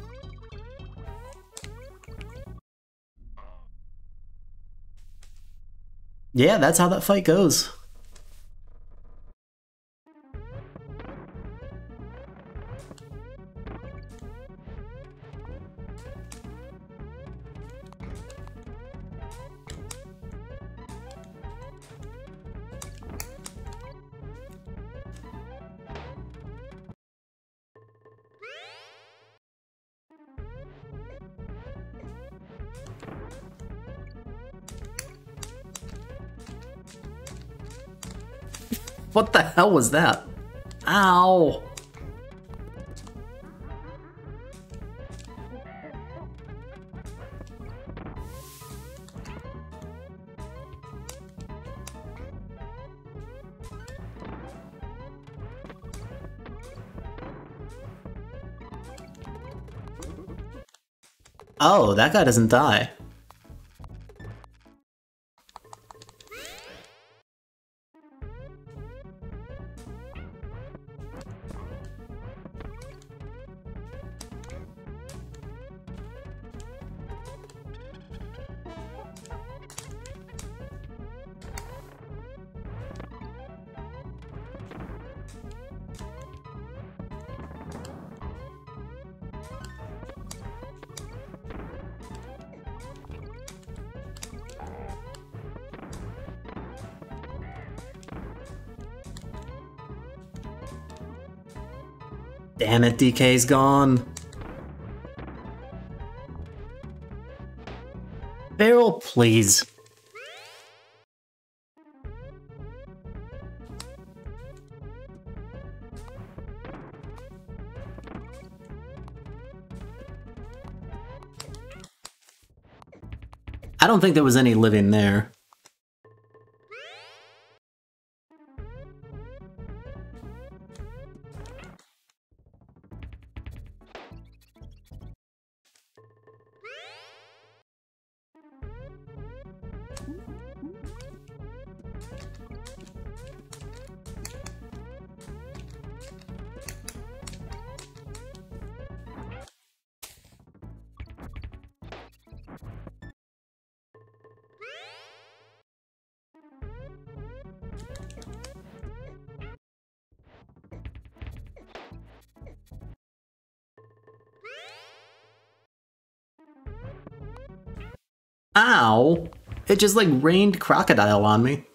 Yeah, that's how that fight goes. What the hell was that? Ow! Oh, that guy doesn't die. Damn it, DK's gone. Barrel, please. I don't think there was any living there. Ow! It just like rained crocodile on me.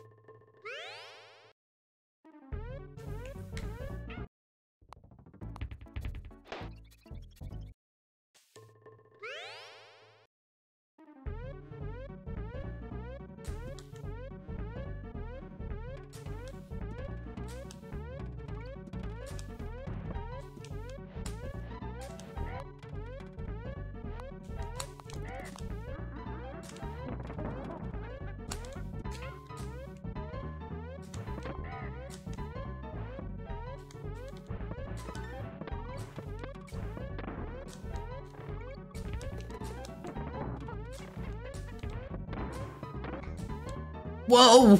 Whoa!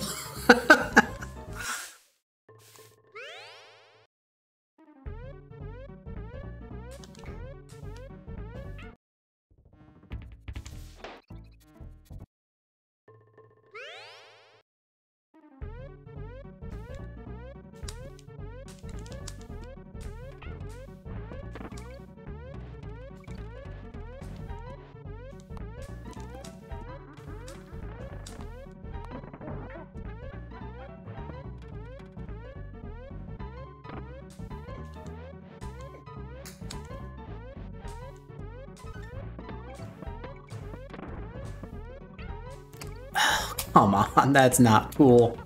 Come on, that's not cool.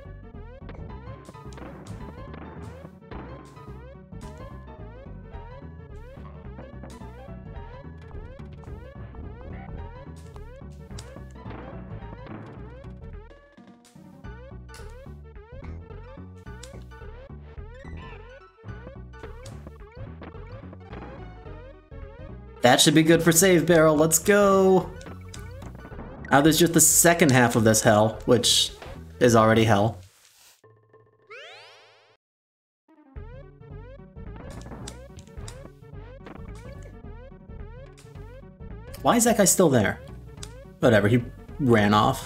That should be good for save barrel, let's go! Now there's just the second half of this hell, which is already hell. Why is that guy still there? Whatever, he ran off.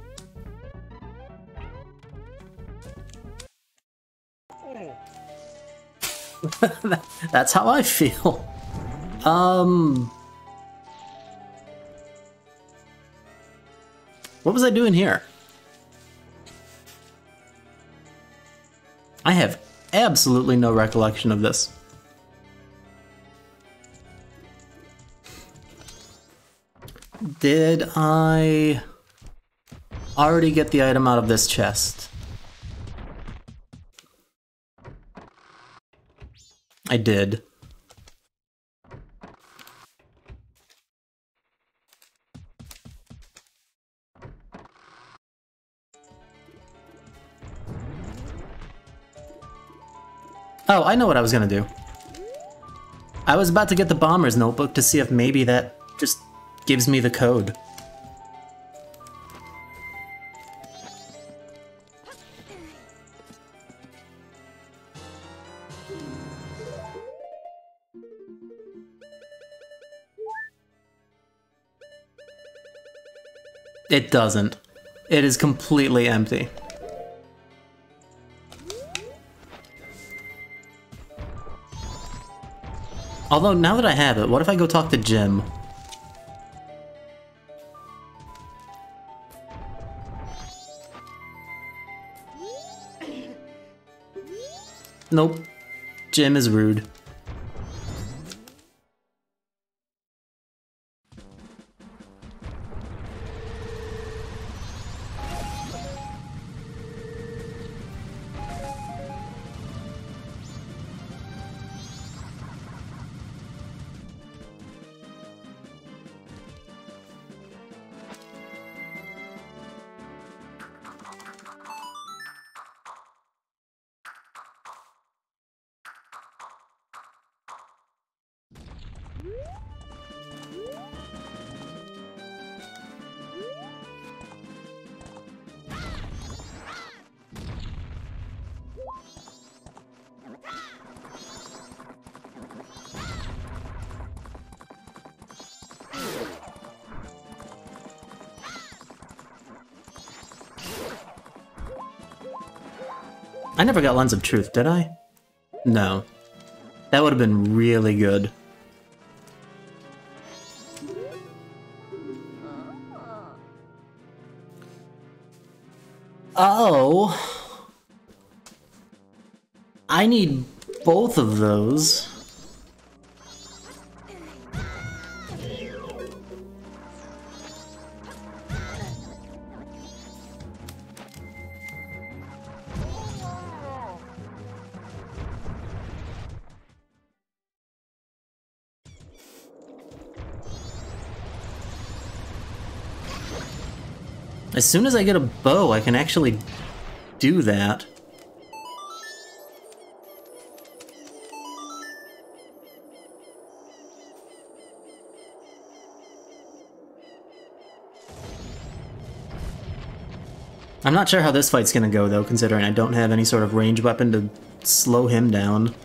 That's how I feel. What was I doing here? I have absolutely no recollection of this. Did I already get the item out of this chest? I did. Oh, I know what I was gonna do. I was about to get the bomber's notebook to see if maybe that just gives me the code. It doesn't. It is completely empty. Although, now that I have it, what if I go talk to Jim? Nope. Jim is rude. I never got Lens of Truth, did I? No. That would have been really good. Oh. I need both of those. As soon as I get a bow, I can actually do that. I'm not sure how this fight's gonna go, though, considering I don't have any sort of ranged weapon to slow him down.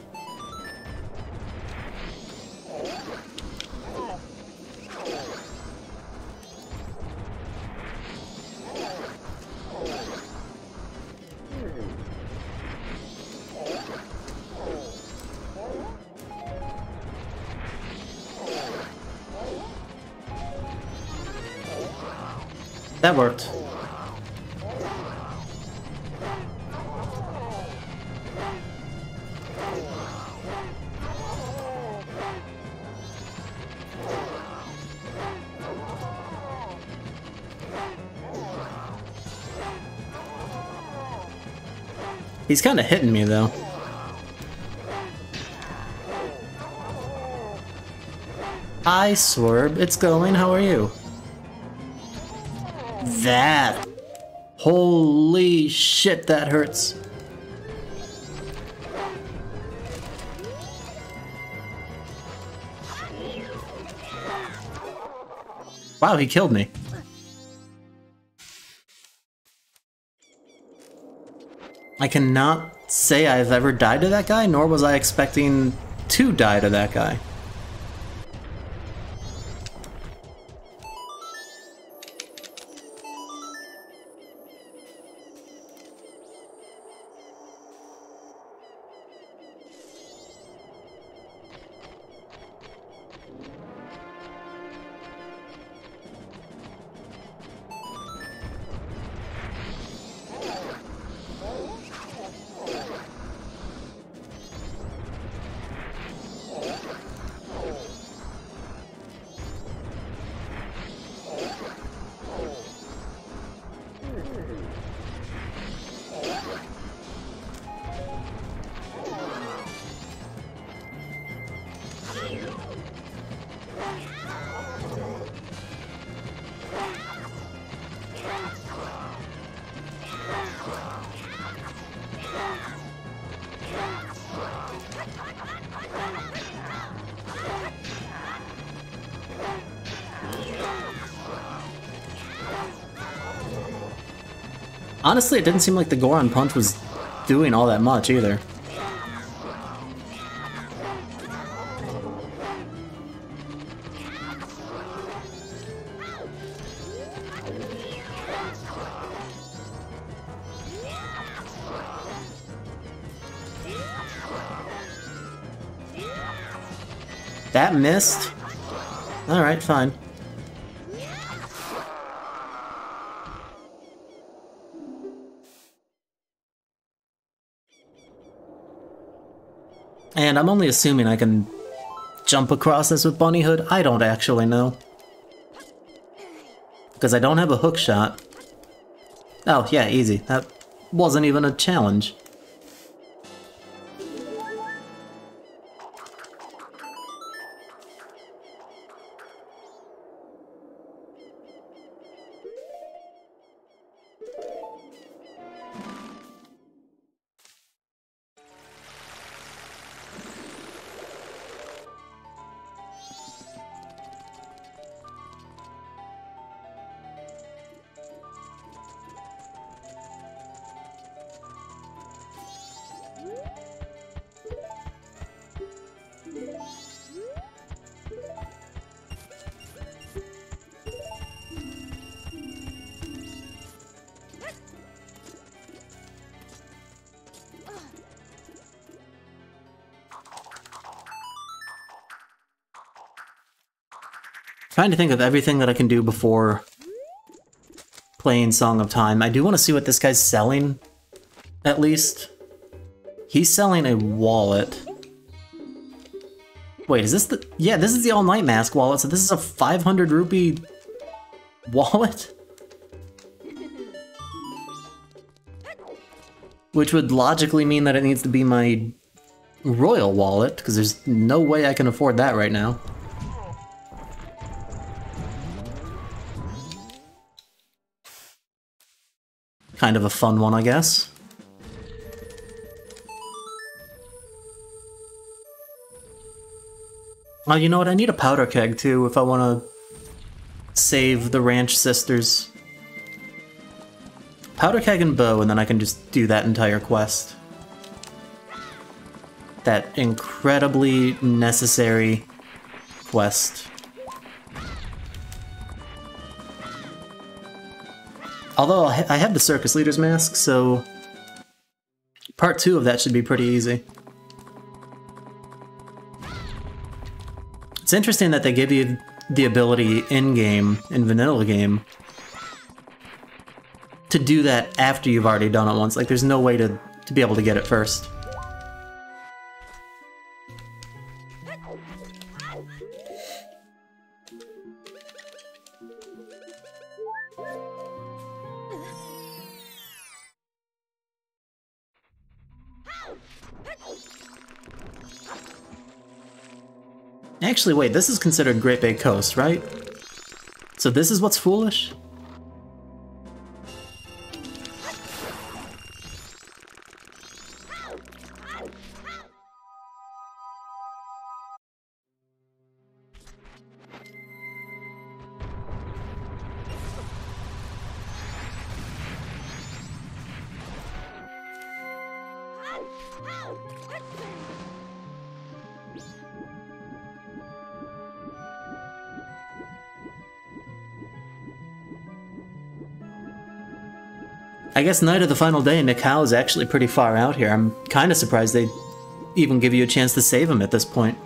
That worked. He's kind of hitting me, though. Hi, Swerb. It's going. How are you? That. Holy shit, that hurts. Wow, he killed me. I cannot say I've ever died to that guy, nor was I expecting to die to that guy. Honestly, it didn't seem like the Goron punch was doing all that much either. That missed? Alright, fine. And I'm only assuming I can jump across this with Bunny Hood. I don't actually know. Because I don't have a hook shot. Oh, yeah, easy. That wasn't even a challenge. Trying to think of everything that I can do before playing Song of Time. I do want to see what this guy's selling, at least. He's selling a wallet. Wait, is this the... Yeah, this is the All Night Mask wallet, so this is a 500 rupee wallet? Which would logically mean that it needs to be my royal wallet, because there's no way I can afford that right now. Kind of a fun one, I guess. Oh, you know what? I need a powder keg, too, if I want to save the Ranch Sisters. Powder keg and bow, and then I can just do that entire quest. That incredibly necessary quest. Although I have the Circus Leader's Mask, so part 2 of that should be pretty easy. It's interesting that they give you the ability in-game, in vanilla game, to do that after you've already done it once. Like, there's no way to be able to get it first. Actually, wait, this is considered Great Bay Coast, right? So this is what's foolish? I guess Night of the Final Day in Macau is actually pretty far out here. I'm kind of surprised they even give you a chance to save him at this point.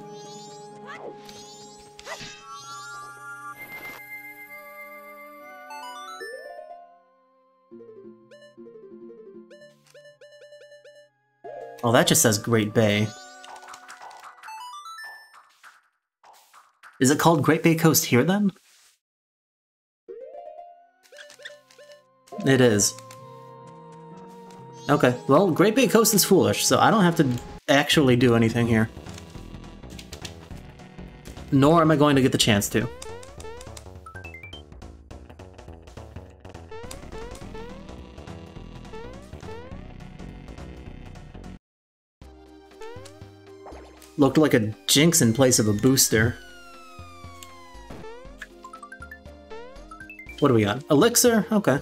Oh, that just says Great Bay. Is it called Great Bay Coast here, then? It is. Okay, well, Great Bay Coast is foolish, so I don't have to actually do anything here. Nor am I going to get the chance to. Looked like a Jinx in place of a booster. What do we got? Elixir? Okay.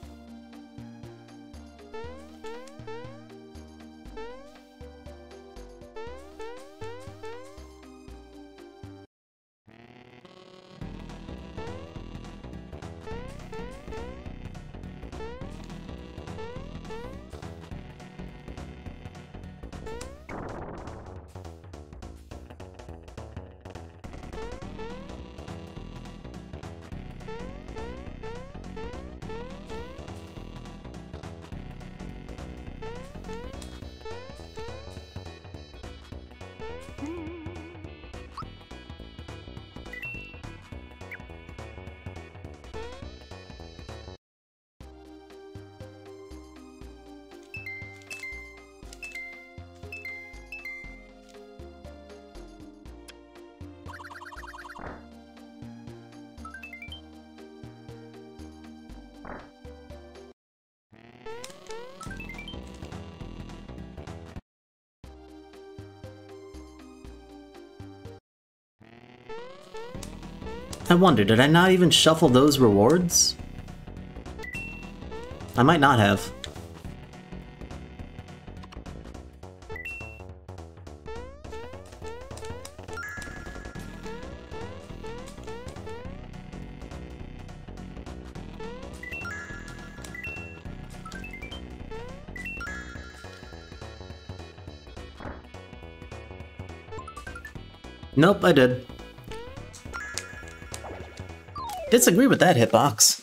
I wonder, did I not even shuffle those rewards? I might not have. Nope, I did. Disagree with that hitbox.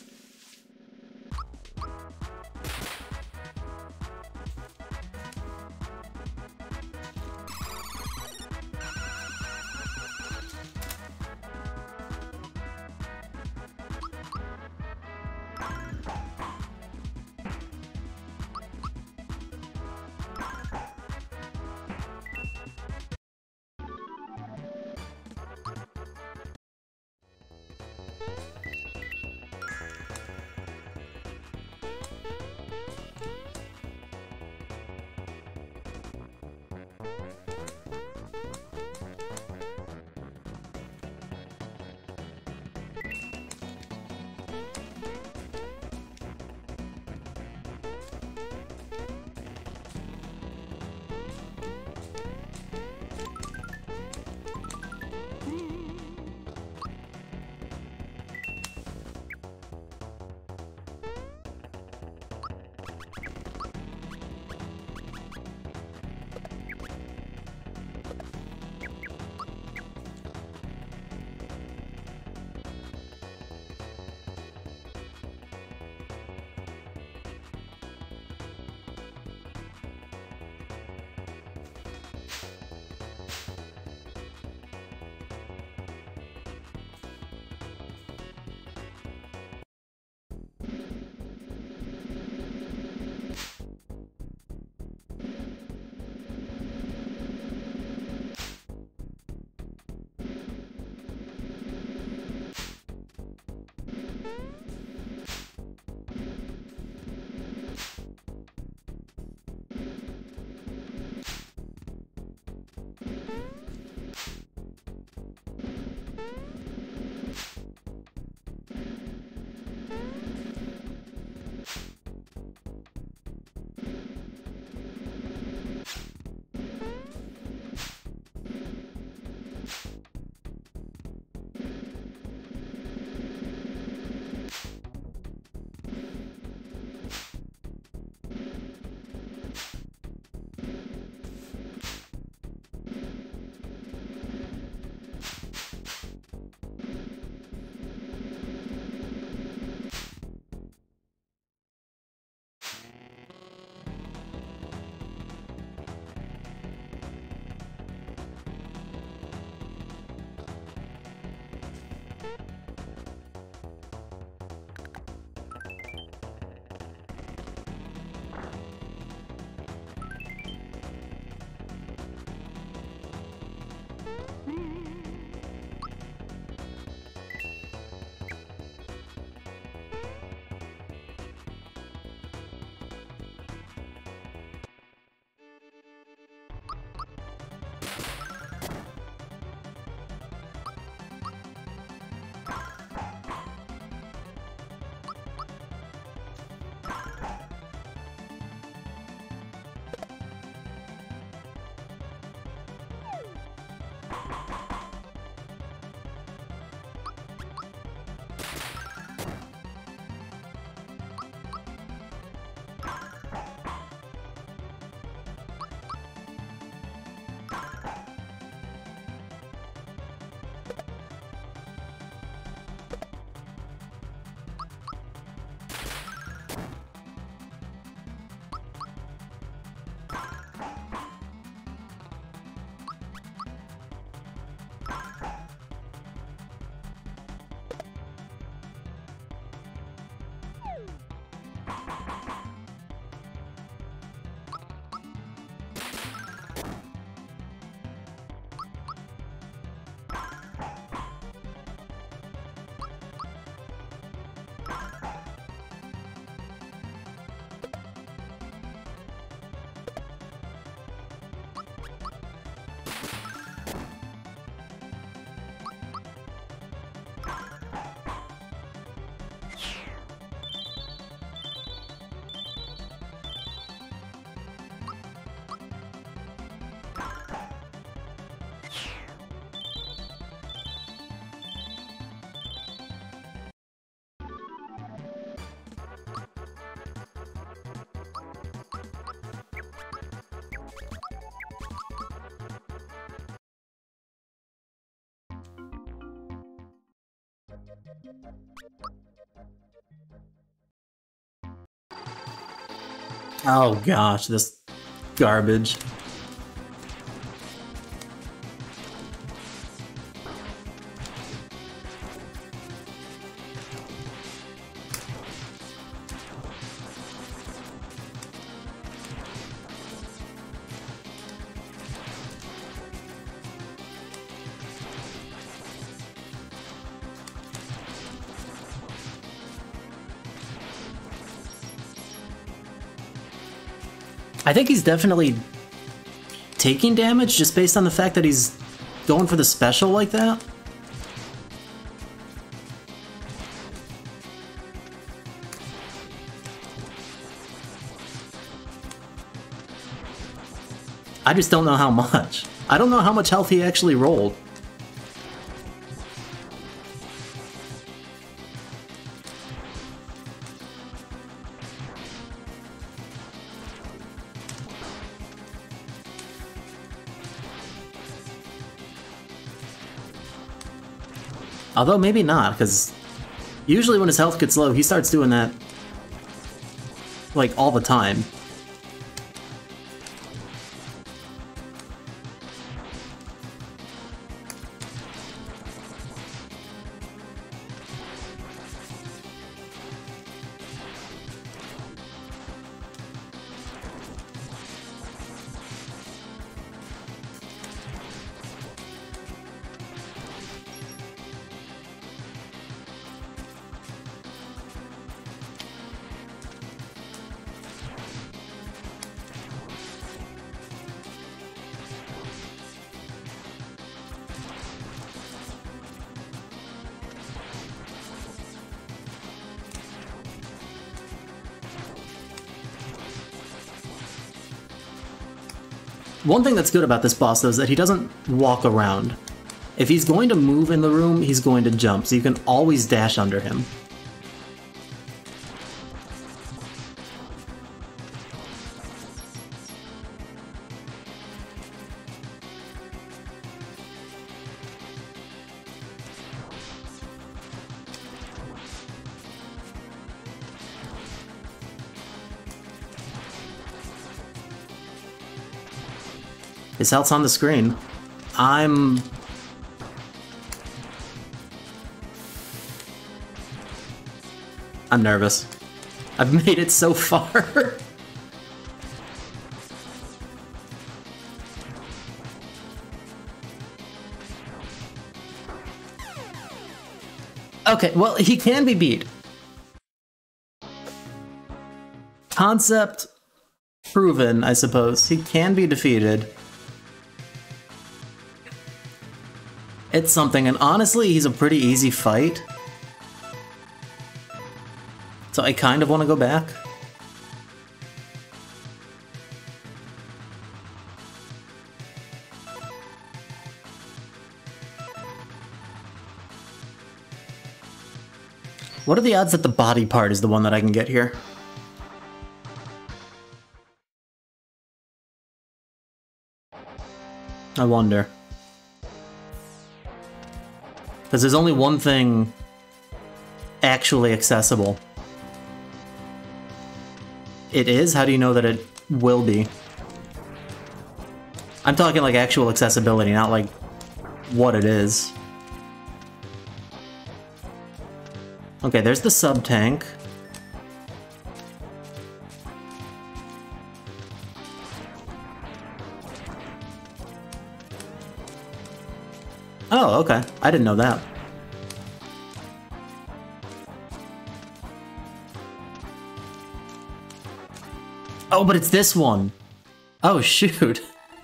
Oh gosh, this garbage. I think he's definitely taking damage just based on the fact that he's going for the special like that. I just don't know how much. I don't know how much health he actually rolled. Although maybe not, because usually when his health gets low, he starts doing that, like, all the time. One thing that's good about this boss, though, is that he doesn't walk around. If he's going to move in the room, he's going to jump, so you can always dash under him. His health's on the screen. I'm nervous. I've made it so far. Okay, well, he can be beat. Concept proven, I suppose. He can be defeated. It's something, and honestly, he's a pretty easy fight. So I kind of want to go back. What are the odds that the body part is the one that I can get here? I wonder. Because there's only one thing actually accessible. It is? How do you know that it will be? I'm talking like actual accessibility, not like what it is. Okay, there's the sub-tank. Oh, okay. I didn't know that. Oh, but it's this one. Oh, shoot.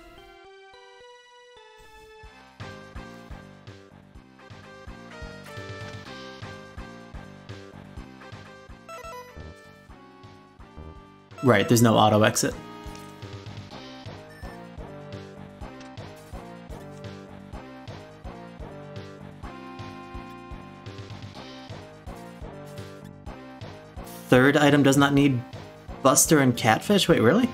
Right, there's no auto exit. Third item does not need Buster and Catfish? Wait, really?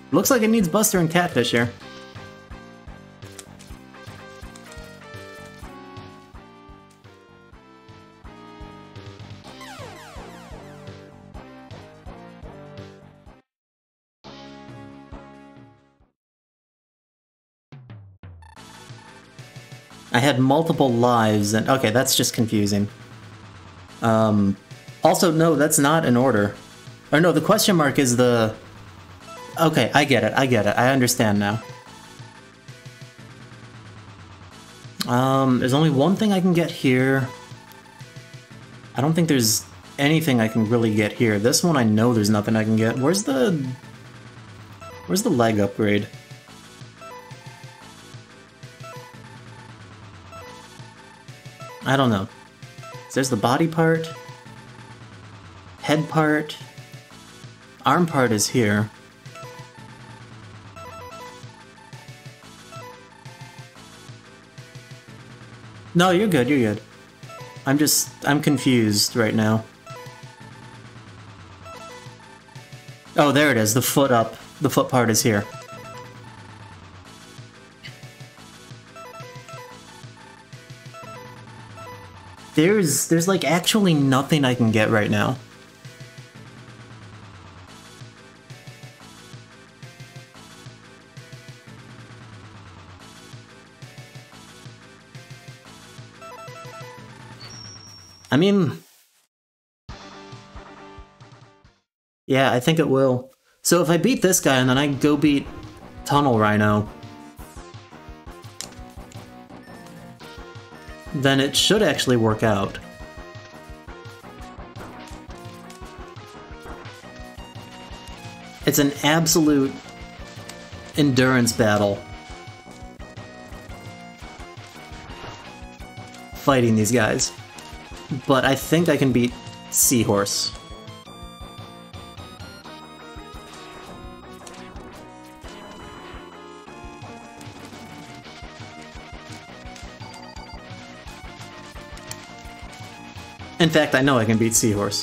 Looks like it needs Buster and Catfish here. I had multiple lives, and okay, that's just confusing. Also, no, that's not in order. Or no, the question mark is the... Okay, I get it, I understand now. There's only one thing I can get here. I don't think there's anything I can really get here. This one I know there's nothing I can get. Where's the leg upgrade? I don't know. There's the body part. Head part. Arm part is here. No, you're good, you're good. I'm confused right now. Oh, there it is, the foot up. The foot part is here. There's like actually nothing I can get right now. I mean... Yeah, I think it will. So if I beat this guy and then I go beat Tunnel Rhino, then it should actually work out. It's an absolute endurance battle fighting these guys. But I think I can beat Seahorse. In fact, I know I can beat Seahorse.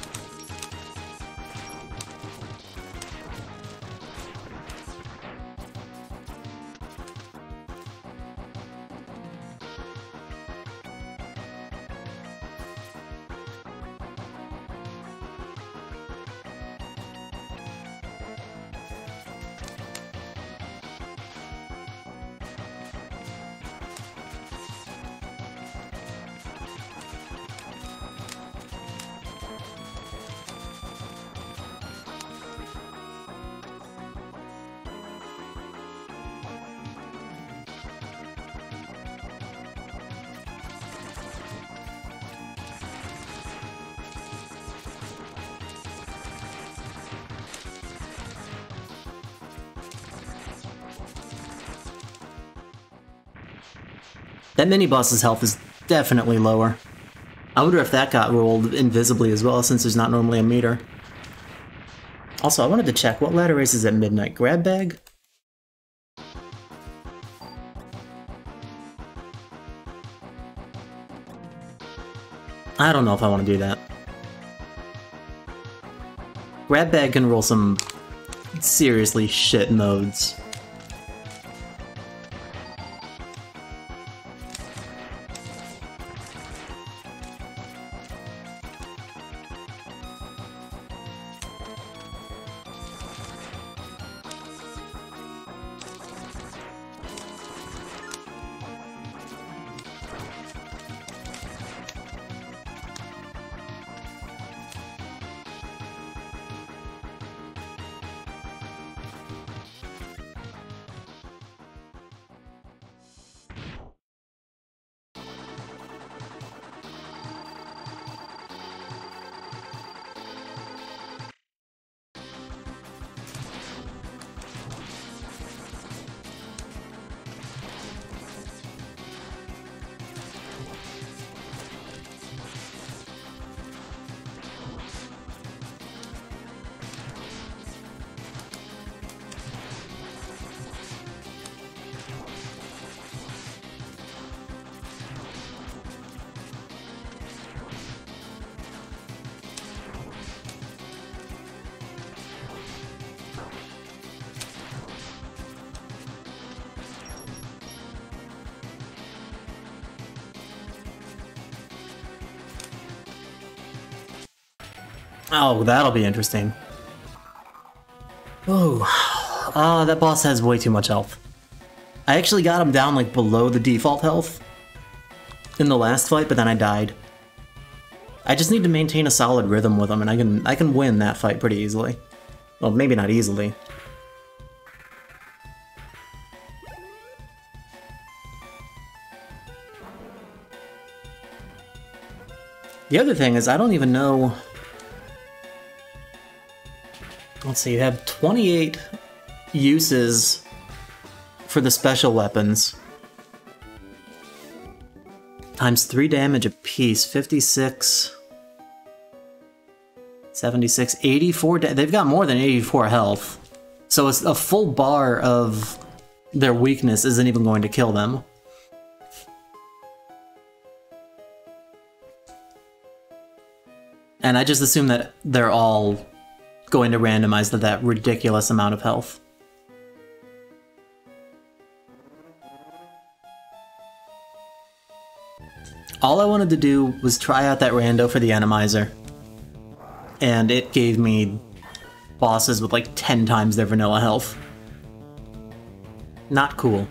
That mini-boss's health is definitely lower. I wonder if that got rolled invisibly as well, since there's not normally a meter. Also, I wanted to check, what ladder race is at midnight? Grab bag? I don't know if I want to do that. Grab bag can roll some seriously shit modes. Oh, that'll be interesting. Oh, that boss has way too much health. I actually got him down like below the default health in the last fight, but then I died. I just need to maintain a solid rhythm with him, and I can win that fight pretty easily. Well, maybe not easily. The other thing is, I don't even know... Let's see, you have 28 uses for the special weapons. Times 3 damage apiece, 56... 76, 84... They've got more than 84 health. So it's a full bar of their weakness isn't even going to kill them. And I just assume that they're all going to randomize to that ridiculous amount of health. All I wanted to do was try out that rando for the Enemizer. And it gave me bosses with like 10 times their vanilla health. Not cool.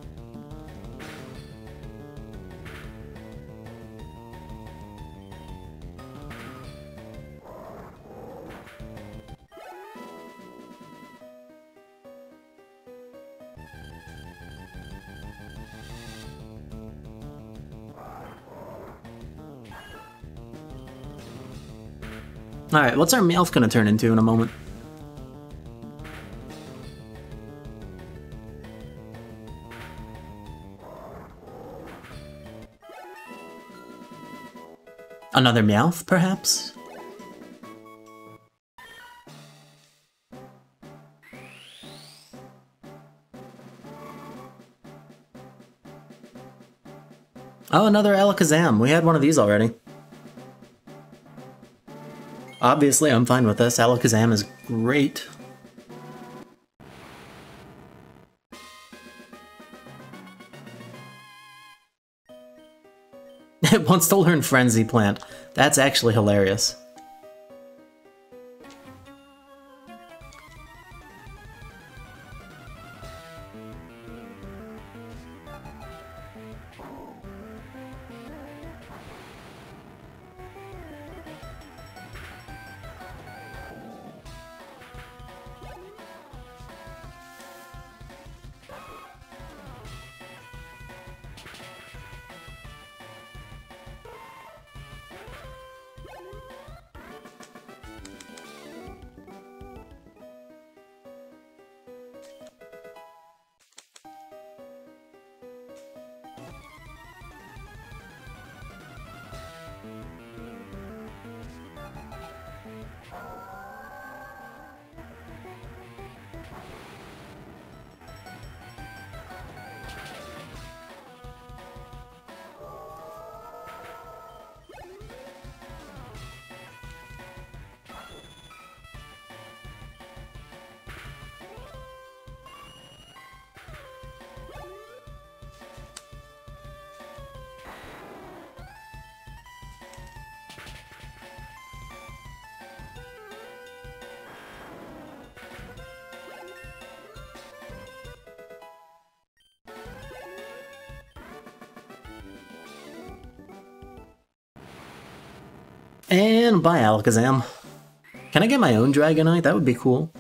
Alright, what's our Meowth gonna turn into in a moment? Another Meowth, perhaps? Oh, another Alakazam. We had one of these already. Obviously, I'm fine with this. Alakazam is great. It wants to learn Frenzy Plant. That's actually hilarious. And bye, Alakazam. Can I get my own Dragonite? That would be cool.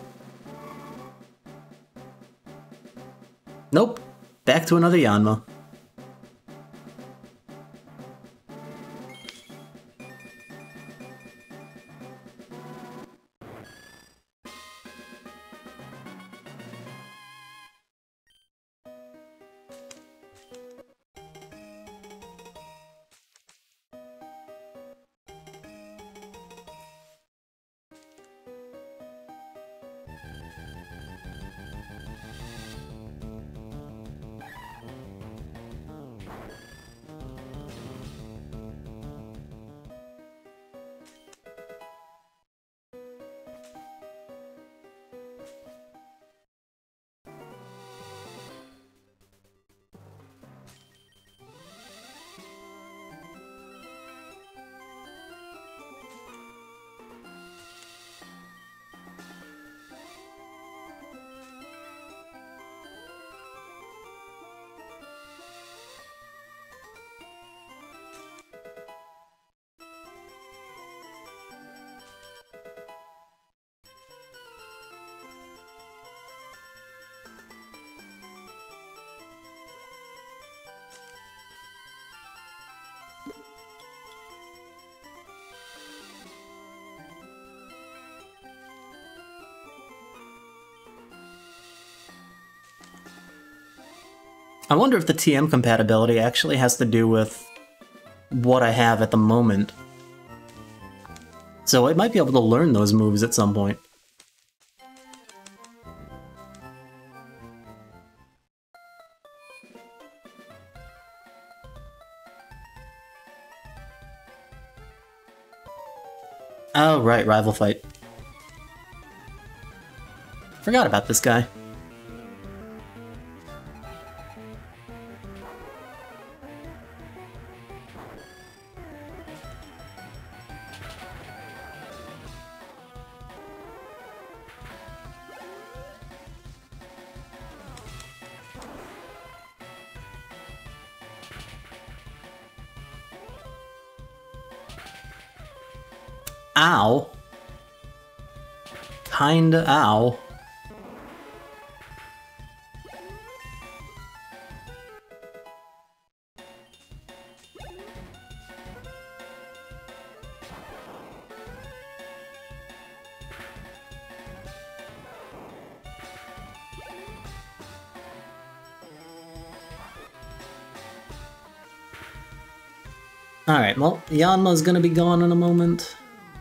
Nope. Back to another Yanma. I wonder if the TM compatibility actually has to do with what I have at the moment. So I might be able to learn those moves at some point. Oh, right, rival fight. Forgot about this guy. Ow. Kinda ow. Alright, well, Yanma's gonna be gone in a moment.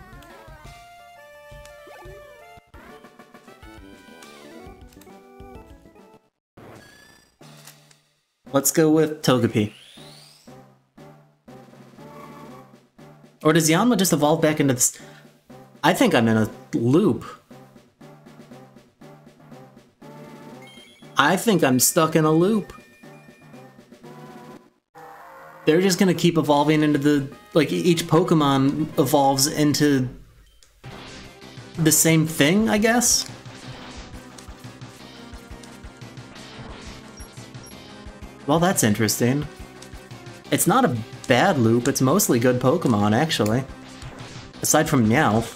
Let's go with Togepi. Or does Yanma just evolve back into this? I think I'm in a loop. I think I'm stuck in a loop. They're just gonna keep evolving into the... like, each Pokemon evolves into the same thing, I guess? Well, that's interesting. It's not a bad loop, it's mostly good Pokemon, actually. Aside from Meowth.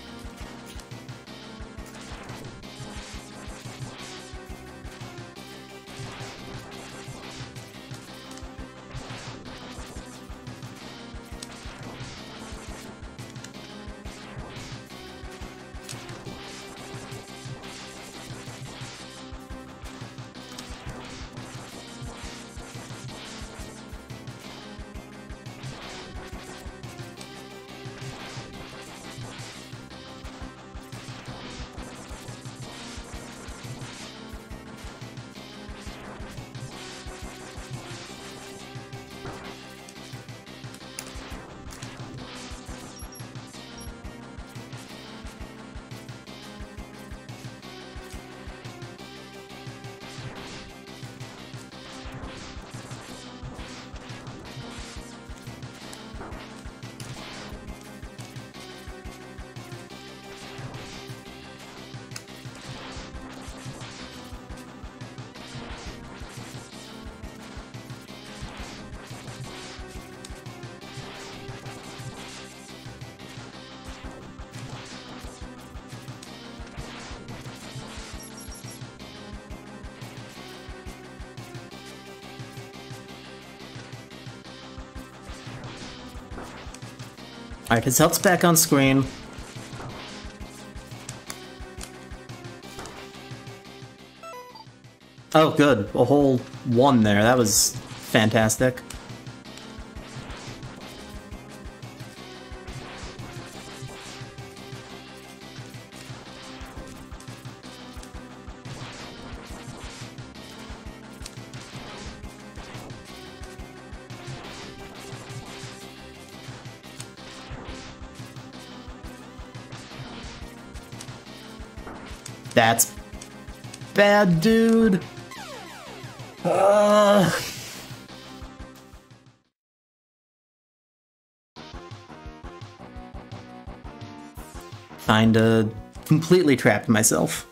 Alright, his health's back on screen. Oh, good. A whole one there. That was fantastic. That's bad, dude. Kinda completely trapped myself.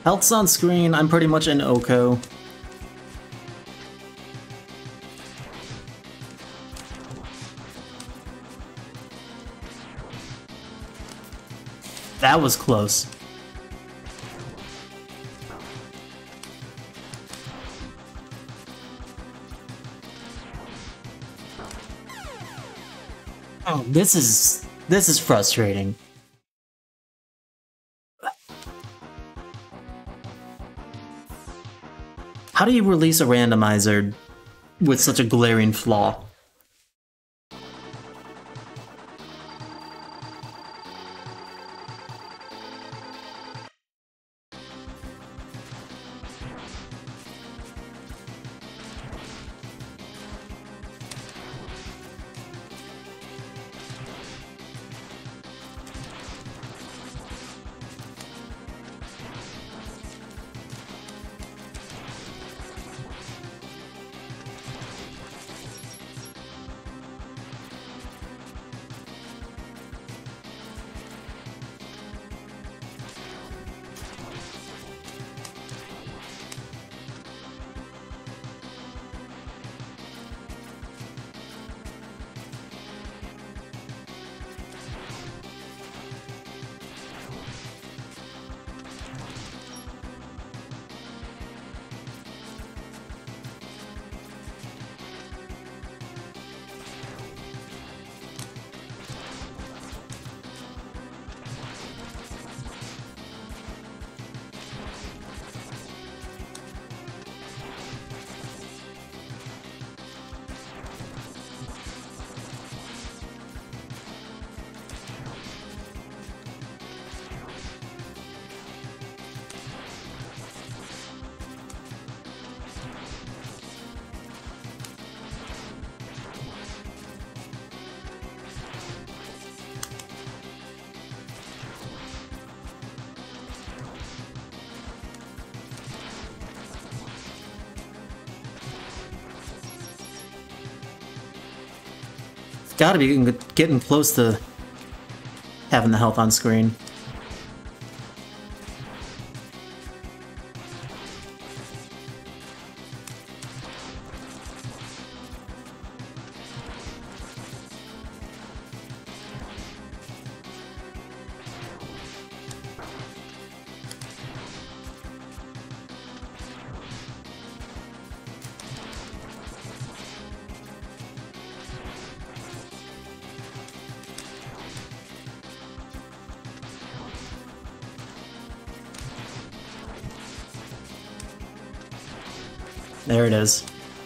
Health's on screen, I'm pretty much in Oko. That was close. Oh, this is frustrating. How do you release a randomizer with such a glaring flaw? Gotta be getting close to having the health on screen. There it is.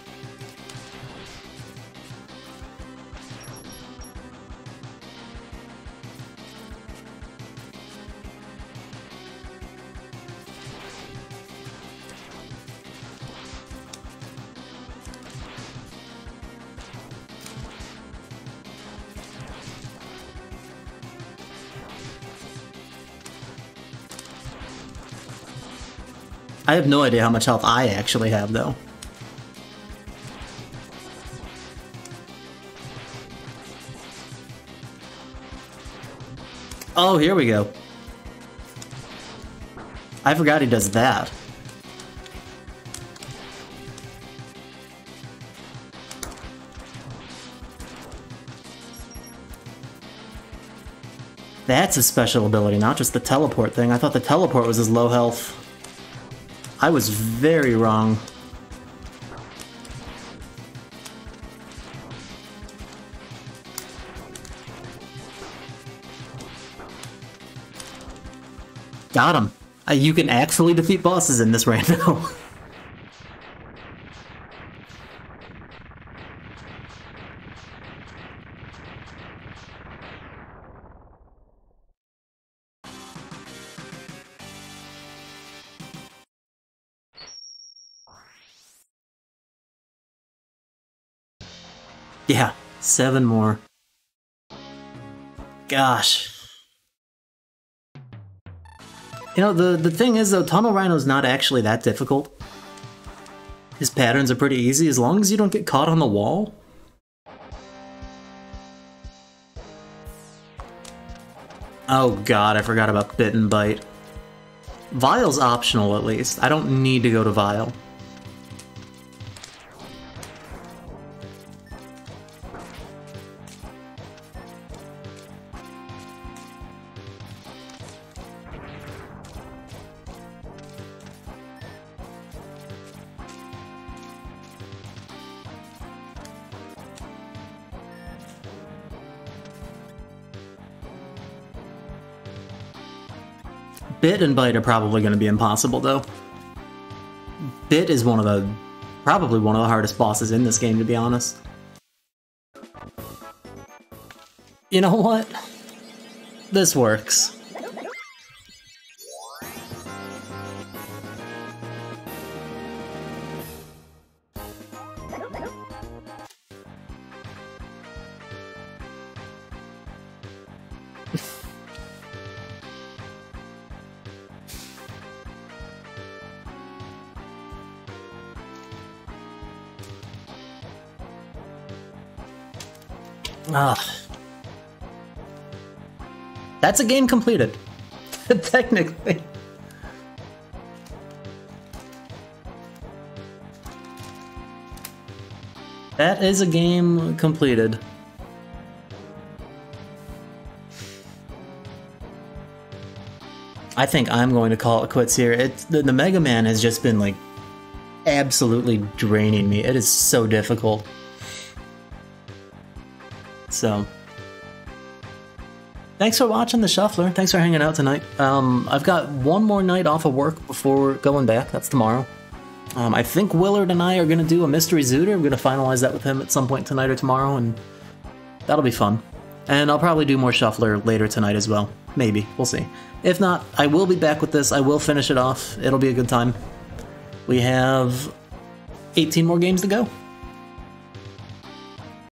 I have no idea how much health I actually have, though. Oh, here we go. I forgot he does that. That's his special ability, not just the teleport thing. I thought the teleport was his low health. I was very wrong. Got him. You can actually defeat bosses in this rando. Yeah, 7 more. Gosh. You know, the thing is, though, Tunnel Rhino's not actually that difficult. His patterns are pretty easy, as long as you don't get caught on the wall. Oh god, I forgot about Bit and Bite. Vial's optional, at least. I don't need to go to Vial. Bit and Bite are probably going to be impossible, though. Bit is probably one of the hardest bosses in this game, to be honest. You know what? This works. That's a game completed. Technically. That is a game completed. I think I'm going to call it quits here. The Mega Man has just been, like, absolutely draining me. It is so difficult. So, thanks for watching the Shuffler. Thanks for hanging out tonight. I've got one more night off of work before going back. That's tomorrow. I think Willard and I are going to do a Mystery Zooter. I'm going to finalize that with him at some point tonight or tomorrow, and that'll be fun. And I'll probably do more Shuffler later tonight as well. Maybe. We'll see. If not, I will be back with this. I will finish it off. It'll be a good time. We have 18 more games to go.